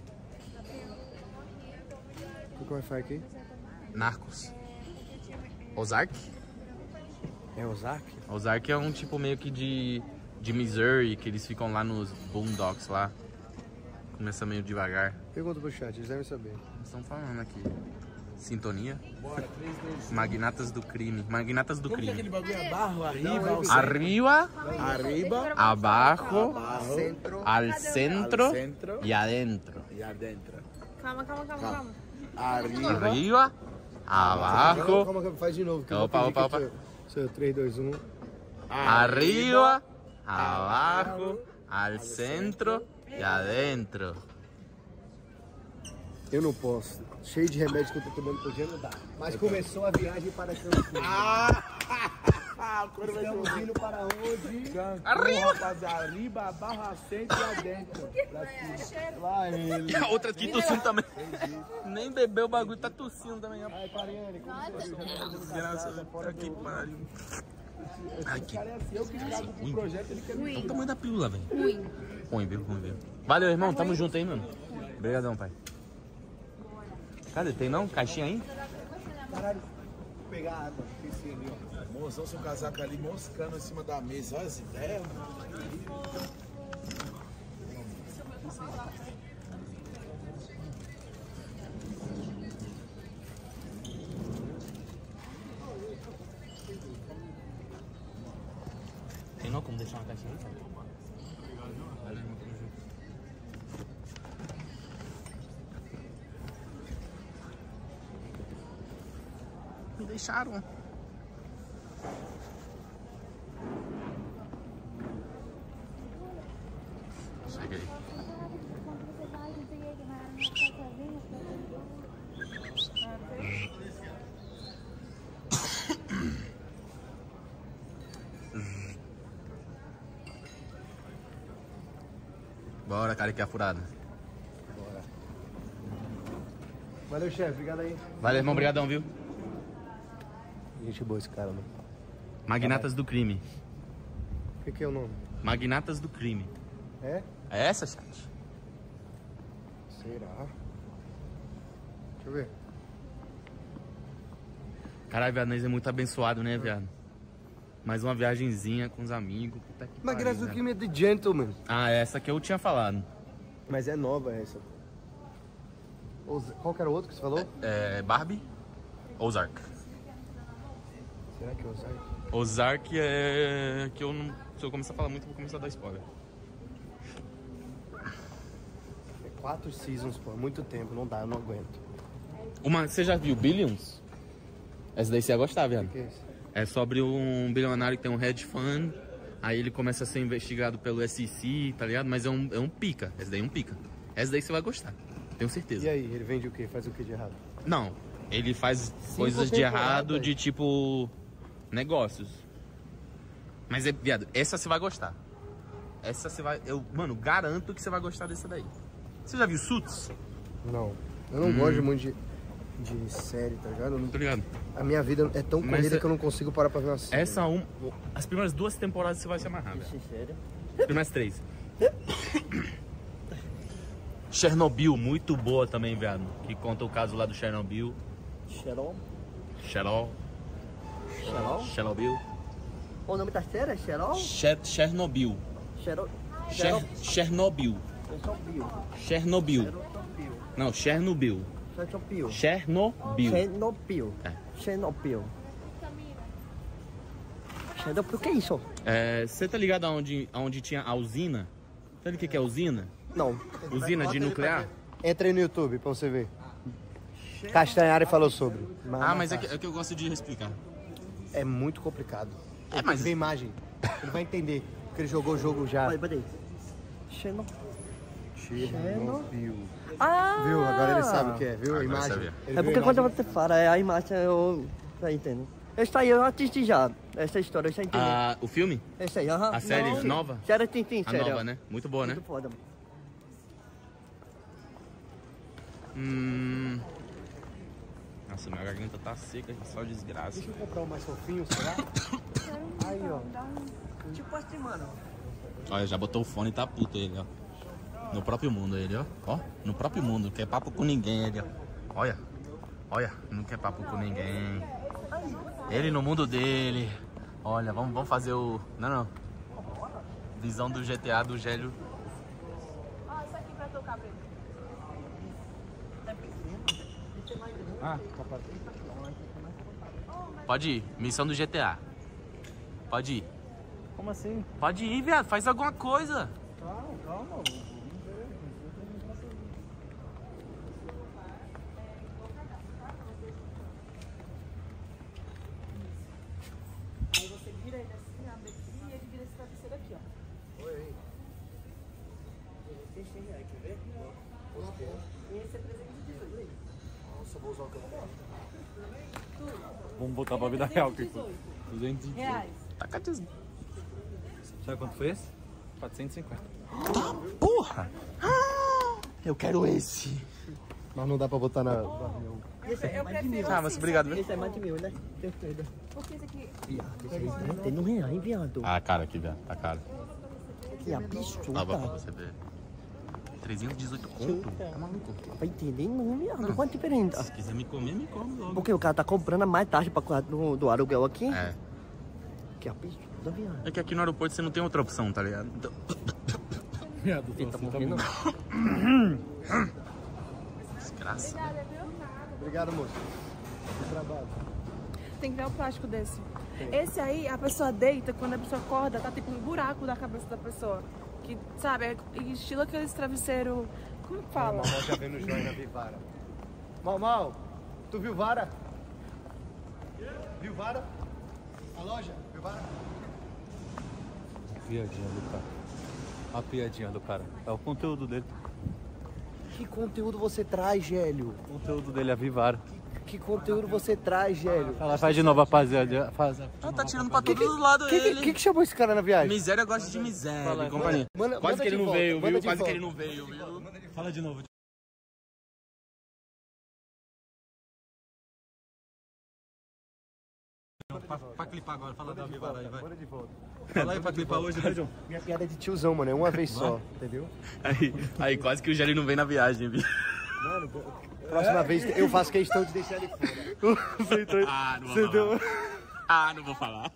Qual que é o Wi-Fi aqui? Narcos. Ozark? É Ozark? Ozark é um tipo meio que de Missouri, que eles ficam lá nos boondocks lá. Começa meio devagar. Pergunta pro chat, eles devem saber. Eles estão falando aqui. Sintonia. Bora, 3, 2, 1. Magnatas do crime. Magnatas do Como que é crime. aquele bagulho? Abarro, arriba, ao Arriba, Arriba, abajo, Centro. al centro centro y adentro. e adentro. Calma. Arriba, abajo, Calma, faz de novo. que eu vou Opa, pedir opa, que opa. Seu 3, 2, 1. arriba, abajo, al centro y adentro. Eu não posso. Cheio de remédio que eu tô tomando por dia não dá. Mas começou a viagem para Cancún. Estamos indo para onde? Arriba, rapaziada. Arriba, abarro, centro e adentro. Lá ele. E a outra aqui tossindo também. Nem bebeu o bagulho, tá tossindo também. Ai, Pariane, como você Graças a Deus, que pariu. Ai, que Eu que trago pro projeto, ele quer me... Olha o tamanho da pílula, velho. Ruim. Ruim, viu? Ruim, viu? Valeu, irmão. Tamo junto aí, mano. Obrigadão, pai. Cadê? Tem não? Caixinha aí? Caralho, vou pegar a água. Esqueci ali, ó. Moço, olha o seu casaco ali moscando em cima da mesa. Olha essa ideia. Tem não como deixar uma caixinha aí, cara? Me deixaram. Chega aí. Bora, cara, que é furada. Valeu, chefe. Obrigado aí. Valeu, irmão. Obrigadão, viu? Gente boa esse cara, mano. Magnatas do crime. O que é o nome? Magnatas do crime. É? É essa, chat? Será? Deixa eu ver. Caralho, viado, nós é muito abençoado, né, viado? Mais uma viagenzinha com os amigos. Puta que Mas pariu, graças ao velho. crime é The Gentleman. Ah, essa que eu tinha falado. Mas é nova essa. Qual que era o outro que você falou? É Barbie? Ozark. Será que é Ozark? Ozark é que eu não... Se eu começar a falar muito, eu vou começar a dar spoiler. 4 seasons, pô. Muito tempo, não dá, eu não aguento. Você já viu Billions? Essa daí você ia gostar, viado. O que é isso? É sobre um bilionário que tem um hedge fund. Aí ele começa a ser investigado pelo SEC, tá ligado? Mas é um pica. Essa daí é um pica. Essa daí você vai gostar. Tenho certeza. E aí, ele vende o quê? Faz o que de errado? Não, ele faz coisas de errado de tipo negócios. Mas viado, essa você vai gostar. Essa você vai, mano, garanto que você vai gostar dessa daí. Você já viu Suits? Não. Eu não gosto muito de série, tá ligado? Tô ligado. A minha vida é tão corrida que eu não consigo parar pra ver uma série. As primeiras 2 temporadas você vai se amarrar, velho. Sério? Primeiras 3. Chernobyl, muito boa também, viado. Que conta o caso lá do Chernobyl. Chernobyl. O nome da série é Cherol? Chernobyl. Chernobyl. Não, Chernobyl. Chernobyl. É. Chernobyl. Chernobyl, o que é isso? Você tá ligado aonde tinha a usina? Sabe o que é usina? Não. Usina de nuclear? Entra aí no YouTube pra você ver. Castanhari falou sobre. Mas é que eu gosto de explicar. É muito complicado. Mas vê imagem. Ele vai entender. Porque ele jogou o jogo já. Peraí. Chernobyl. Viu? Agora ele sabe o que é, viu? A imagem. É porque quando você fala, a imagem eu já entendo. Essa aí eu assisti já. Essa história eu já entendi. O filme? Essa aí, aham. A série nova? Série Tintim, a série. nova, né? Muito boa, né? Muito foda. Nossa, minha garganta tá seca, só desgraça. Deixa eu comprar um mais fofinho, será? Aí, ó. Tipo assim, mano. Olha, já botou o fone e tá puto ele, ó. No próprio mundo ele, ó. Ó, no próprio mundo, não quer papo com ninguém ele, ó. Olha, não quer papo com ninguém. Ele no mundo dele. Olha, vamos fazer o... Não. Visão do GTA do Gélio. Ó, isso aqui pra tocar pra ele. Pode ir, missão do GTA. Pode ir. Como assim? Pode ir, viado, faz alguma coisa. Calma. Aí você vira ele assim, abre aqui e ele vira esse travesseiro aqui, ó. Oi. Deixa aí, quer ver? Esse é 318. Nossa, vou usar o que eu gosto. Vamos botar pra vida real aqui. 200 reais. Taca de... Sabe quanto foi esse? 450. Porra! Eu quero esse. Mas não dá pra botar na... Esse é mais de mil. Mas obrigado, viu? Esse é mais de mil, né? Perfeito. Porque esse aqui... Tem no real, hein, viado? Ah, cara aqui, viado. Tá caro. Que absurdo. Pra você ver. 318 conto? Tá maluco? Vai entender não, viado. Quanto diferença? Se quiser me comer, me come logo. Porque o cara tá comprando a mais taxa pra cuidar do aluguel aqui. É. Que absurdo, viado. É que aqui no aeroporto você não tem outra opção, tá ligado? Então... Viado, Ele tá morrendo. Desgraça. Obrigado, moço. Bom trabalho. Tem que ver o plástico desse. Esse aí, a pessoa deita, quando a pessoa acorda, tá tipo um buraco da cabeça da pessoa. Que, sabe, é estilo aqueles travesseiro... Como que fala? Mal já vendo o Joy na Vivara. Mal, tu viu Vara? Viu Vara? A loja? Viu Vara? Piadinha do cara. A piadinha do cara. É o conteúdo dele. Que conteúdo você traz, Gélio? O conteúdo dele é Vivara. Que conteúdo você traz, Gélio? Faz de novo, rapaziada. Tá tirando pra todos os lados ele. Quem que chamou esse cara na viagem? Miséria gosta de miséria, companhia. Manda Quase que ele não veio, viu? Quase volta. que ele não veio, viu? Fala de novo. Pra clipar agora, fala da Vivara aí, vai. Manda de volta. Fala aí pra clipar hoje, né, João? Minha piada é de tiozão, mano. É uma vez só, entendeu? Aí quase que o Gélio não vem na viagem, viu? Mano, próxima vez eu faço questão de deixar ele fora. Não vou falar.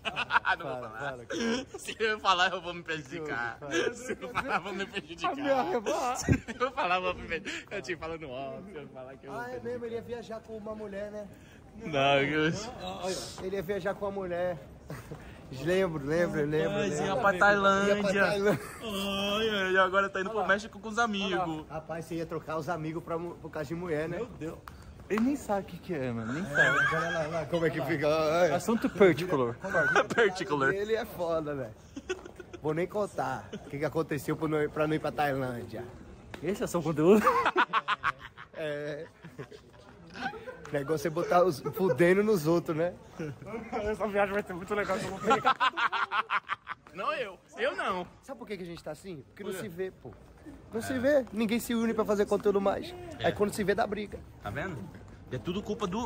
Se eu falar, eu vou me prejudicar. Se eu falar, eu vou me prejudicar. Se eu falar, eu vou me prejudicar. Eu te falo no óbvio, se eu falar que eu vou me É mesmo, ele ia viajar com uma mulher, né? Não, Ele ia viajar com uma mulher. Lembro. Ia pra Tailândia. Ai, e agora tá indo pro México com os amigos. Rapaz, você ia trocar os amigos por causa de mulher, né? Meu Deus. Ele nem sabe o que é, mano. Nem sabe. Olha lá, como é que fica. Assunto particular. Particular. Ele é foda, velho. Vou nem contar o que aconteceu pra não ir pra Tailândia. Esse é só o conteúdo? É. O negócio é botar os fudendo nos outros, né? Essa viagem vai ser muito legal. Não, eu não. Sabe por que a gente tá assim? Porque não se vê, pô. Não se vê. Ninguém se une pra fazer conteúdo mais. Aí quando se vê, dá briga. Tá vendo? É tudo culpa do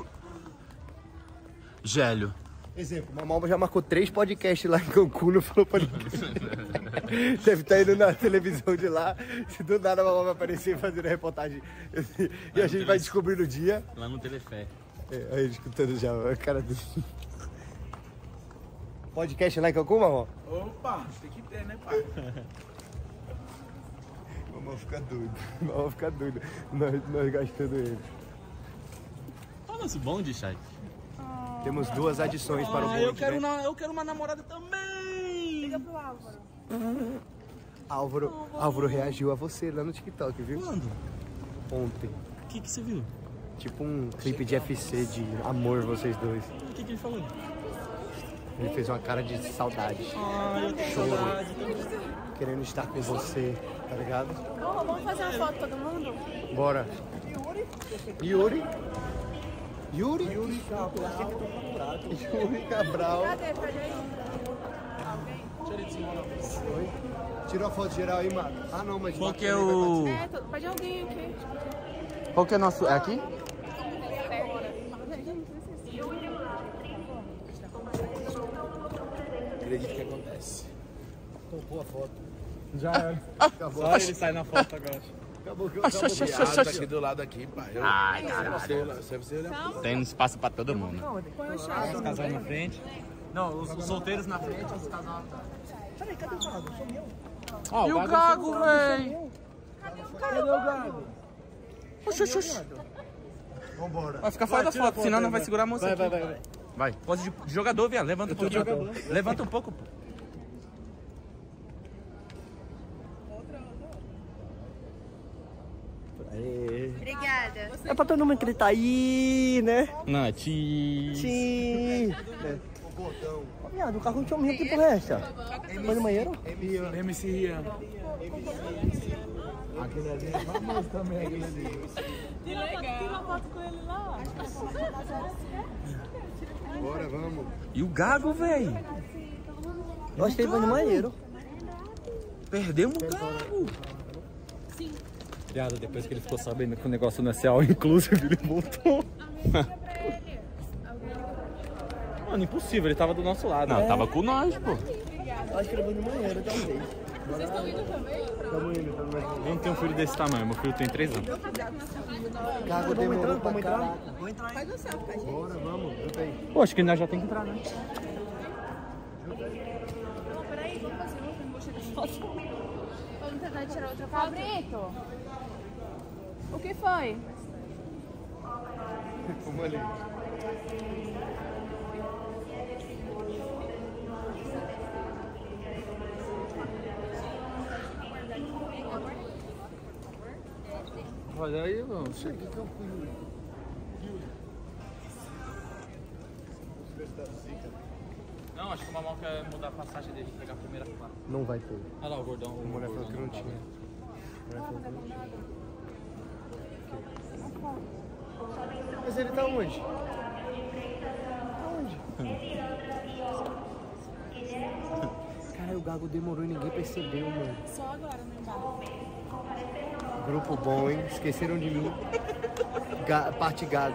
Gélio. Exemplo, Mamal já marcou 3 podcasts lá em Cancún, não falou pra ninguém. Deve estar indo na televisão de lá. Se do nada a Mamal vai aparecer fazendo reportagem. E a gente vai descobrir no dia. Lá no Telefé. É, aí escutando já a cara dele. Podcast lá em Cancún, Mamal? Opa, tem que ter, né, pai? Mamal fica doido. Nós gastando ele. Olha nosso bonde, chat. Temos 2 adições para o bonde. Eu quero uma namorada também. Liga pro Álvaro. Álvaro reagiu a você lá no TikTok, viu? Quando? Ontem. O que você viu? Tipo um clipe de FC de amor, vocês dois. O que ele falou? Ele fez uma cara de saudade. Eu tenho saudade. Querendo estar com você, tá ligado? Vamos fazer uma foto todo mundo? Bora. Yuri Cabral. Cadê? Pede aí. Oi? Tirou a foto geral aí, mano. Ah, não, mas... Qual que é o... Pede alguém aqui. Qual que é o nosso... É aqui? Acredito que acontece. Topou a foto. Já era. Acabou. Só ele sai na foto agora. Acabou. Tá aqui do lado aqui, pai. Ai, caralho. Você olha. Tem espaço pra todo mundo. Os casais na frente. Não, os solteiros na frente, os casais atrás. Peraí, cadê o Gago? Sumiu. E o Gago, véi? Cadê o Gago? Oxi. Vambora. Vai ficar fora da foto, senão não vai segurar a moça. Vai. Pose de jogador, viado. Levanta um pouquinho. Levanta um pouco, pô. Obrigada. É pra todo mundo que ele tá aí, né? Nath. Sim. Ô, viado, o carro não tinha um rio aqui pro resto. Foi no banheiro? MC Rian. Aquele ali é famoso também, aquele ali. Tira foto com ele lá. Bora, vamos. E o Gago, véi? Eu acho que ele foi no banheiro. Perdemos o Gago. Viado, depois que ele ficou sabendo que o negócio não é ser all inclusive, ele voltou. Mano, impossível, ele tava do nosso lado. Não, tava com nós, pô. Eu acho que ele foi no banheiro, talvez. Vocês estão indo também? Estamos indo. Eu não tenho um filho desse tamanho, meu filho tem 3 anos. Gago demorou pra caralho. Vou entrar. Faz o selfie, gente. Bora, vamos. Junta aí. Pô, acho que nós já tem que entrar, né? Não, peraí, vamos fazer outra, não vou tirar foto. Vamos tentar tirar outra foto. Fabrito! O que foi? Vamos ali. Olha aí, mano. Chega. Não, acho que o Mamão quer mudar a passagem dele, pegar a primeira classe. Não vai ter. Olha lá o gordão. O mulher falou que não tinha. Mas ele tá onde? Cara, o Gago demorou e ninguém percebeu, mano. Só agora, no embarque. Grupo bom, hein? Esqueceram de mim. Parte Gago.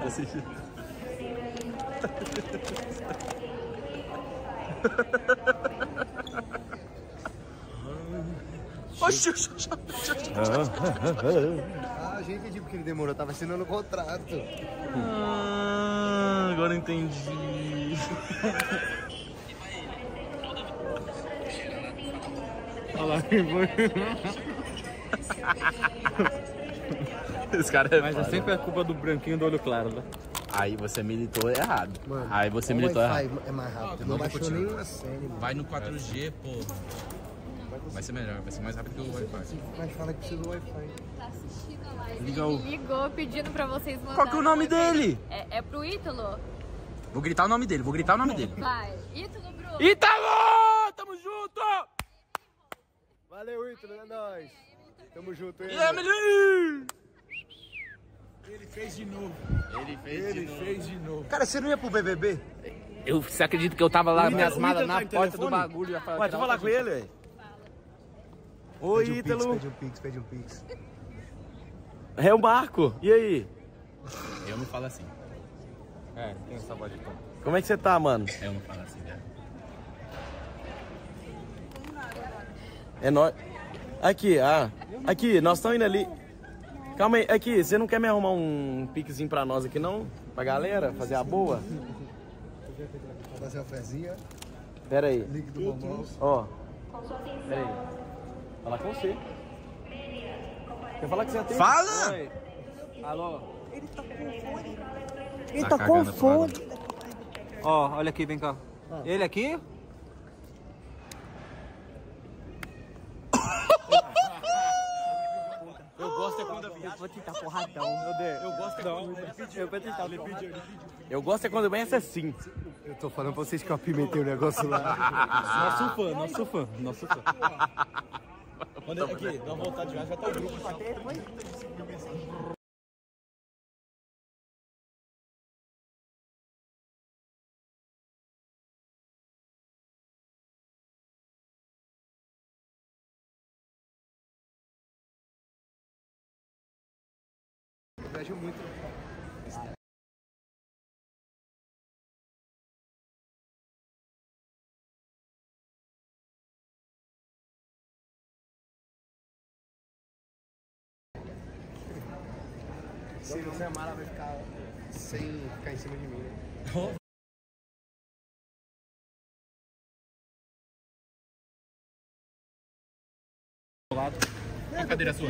Ah, já entendi porque ele demorou. Tava assinando o contrato. Agora entendi. Olha lá, esse cara é mas é sempre a culpa do branquinho do olho claro, né? Aí você militou errado. Mano, Aí você o militou Wi-Fi errado. é mais rápido. Não, Não vou baixou continuar. nenhuma série, mano. Vai no 4G, pô. Vai ser melhor, vai ser mais rápido que o Wi-Fi. Mas fala que precisa do Wi-Fi. Tá assistindo a live. Liga Ele o- ligou pedindo pra vocês mandarem. Qual que é o nome dele? É pro Ítalo? Vou gritar o nome dele, vou gritar o nome dele. Vai. Ítalo, Bruno. Ítalo! Tamo junto! Valeu, Ítalo, é nóis. Tamo junto, hein? E Emily! Ele fez de novo. Ele fez de novo. Cara, você não ia pro BBB? Você acredita que eu tava lá, minhas malas Ítalo na tá em porta do telefone? bagulho? Ué, tu falar com ele, velho? Oi, Pede um Ítalo. Pix, pede um Pix. É o Marco. E aí? Eu não falo assim. É, tem essa voz de tom. Como é que você tá, mano? Eu não falo assim, velho. É nóis. Aqui, aqui, nós estamos indo ali. Calma aí, aqui, você não quer me arrumar um piquezinho pra nós aqui, não? Pra galera, fazer a boa? Fazer uma fezinha. Pera aí. Link do Mamão. Ó. Pera aí. Falar com você. Quer falar que você atende? Fala! Oi. Alô? Ele tá com fome. Ó, olha aqui, vem cá. Ele aqui? Eu gosto é quando a viagem... Eu vou te dar porradão. Eu gosto é quando... Eu vou te dar porradão. Eu gosto é quando vem assim. Eu tô falando pra vocês que eu apimentei o negócio lá. Nosso fã. Quando aqui, dá uma vontade de viagem, vai estar o grupo. Eu viajo muito. Se você amar, ela vai ficar sem ficar em cima de mim, né? Qual cadeira é a sua?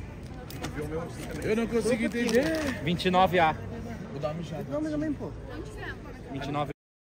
Eu não consigo entender. 29A. Vou dar uma mijada. Não, mas também, pô. 29B.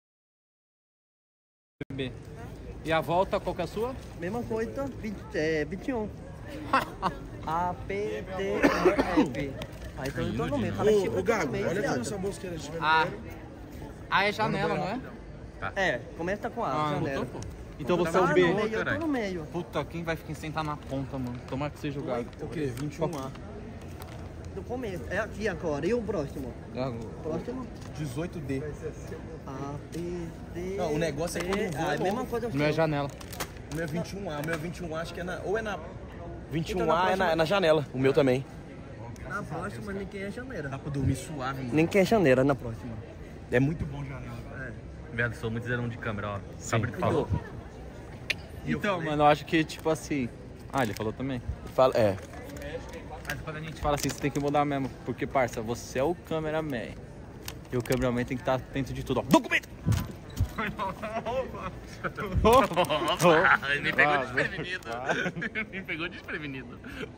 E a volta, qual que é a sua? Mesma coisa, 21. A, P, T, E, F. Aí então eu tô no meio. Cada chifre Ô, eu tô no Gago, meio, olha pra viado. nossa mosqueira. Se tiver no A. banheiro. A é janela, não é? É, começa com A, janela. botou, pô. Então você é Tá o no B. meio, eu tô no meio. Puta, quem vai ficar sentar na ponta, mano? Tomara que seja o Gago. O quê? 21A. Do começo. É aqui agora. E o próximo? Gago. Próximo. 18D. A, P, T. Não, o negócio é quando E, voa, Ah, é a é mesma bom. coisa. O meu é janela. O meu é 21A. O meu é 21A, acho que é na... Ou é na... 21A Então, na é na janela. O meu também. Na próxima, ninguém é janeira. Dá pra dormir suave, mano. Ninguém é janeira na próxima. É muito bom janela. Viado, sou muito zerão de câmera, ó. Cabrito falou. Então, mano, eu acho que, tipo assim... Ah, ele falou também. Fala, é. Mas quando a gente fala assim, você tem que mudar mesmo. Porque, parça, você é o cameraman. E o cameraman tem que estar atento de tudo, ó. Documento! Me pegou desprevenido. Me pegou desprevenido.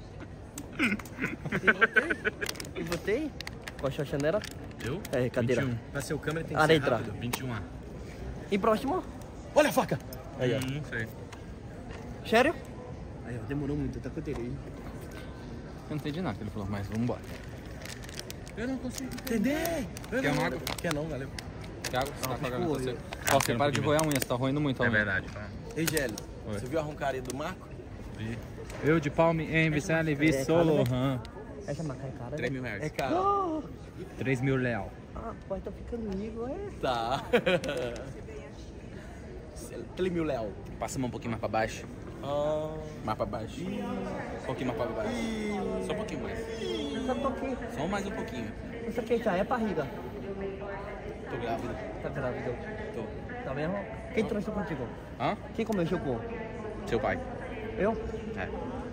E você? Qual a janeira? Eu? É, cadeira. 21. Pra ser o câmera tem Ah, que ser letra. rápido. 21A. E próximo? Olha a faca! Aí, ó. Não sei. Sério? Aí, ó, demorou muito, até que eu terei. Eu não entendi nada que ele falou, mas vambora. Eu não consigo entender. Quer uma água? Quer não, valeu. Thiago, você tá pagando você. Ó, você para de roer a unha, você tá roendo muito a É unha. verdade. Tá? Ei, Gélio, Oi. você viu a roncaria do Marco? Eu de Palme, em Vicente, Vi Solo, Essa maca é cara. 3 mil reais. É cara. 3 mil leal. Ah, pode tá ficando amigo, é? Tá. 3 mil Léo. Passa a mão um pouquinho mais pra baixo. Mais pra baixo. Um pouquinho mais pra baixo. Só um pouquinho mais. Só tô aqui. Só mais um pouquinho. Isso aqui já é barriga. Tô grávida. Tá grávido. Tô. Tá mesmo? Quem trouxe contigo? Hã? Quem comeu choco? Seu pai. Eu? É.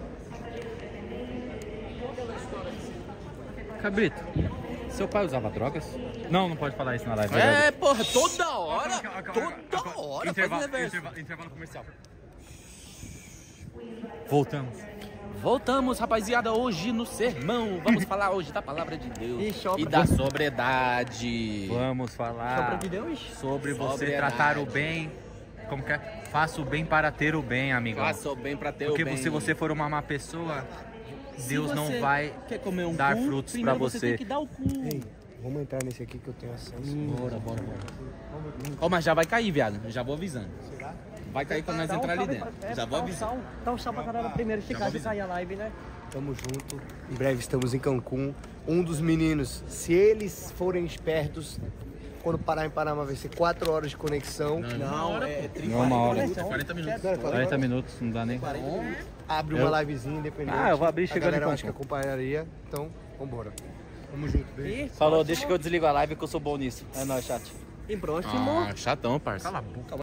Cabrito, seu pai usava drogas? Não, não pode falar isso na live. É, porra, toda hora. Toda hora. Faz um reverso. Intervalo comercial. Voltamos. Voltamos, rapaziada, hoje no sermão. Vamos falar hoje da palavra de Deus e da sobriedade. Vamos falar sobre você tratar o bem. Como que é? Faça o bem para ter o bem, amigão. Faça o bem para ter o bem. Porque se você for uma má pessoa, Deus não vai dar frutos para você. Tem que dar o cu. Ei, vamos entrar nesse aqui que eu tenho acesso. Bora. Ó, mas já vai cair, viado. Já vou avisando. Vai cair quando nós entrar ali dentro. Já vou avisar. Dá um salve pra caramba primeiro, chegar e sair a live, né? Tamo junto. Em breve estamos em Cancún. Um dos meninos, se eles forem espertos, quando parar em Panamá vai ser 4 horas de conexão. Não, é 30 Não, uma hora. minutos. 40 minutos. 40 minutos, não dá nem. Abre uma livezinha independente. Eu vou abrir chegando em Cancún. em Acho que acompanharia. Então, vambora. Tamo junto, beijo. Falou, deixa que eu desligo a live que eu sou bom nisso. É nóis, chat. E próximo. Chatão, parça. Cala a boca.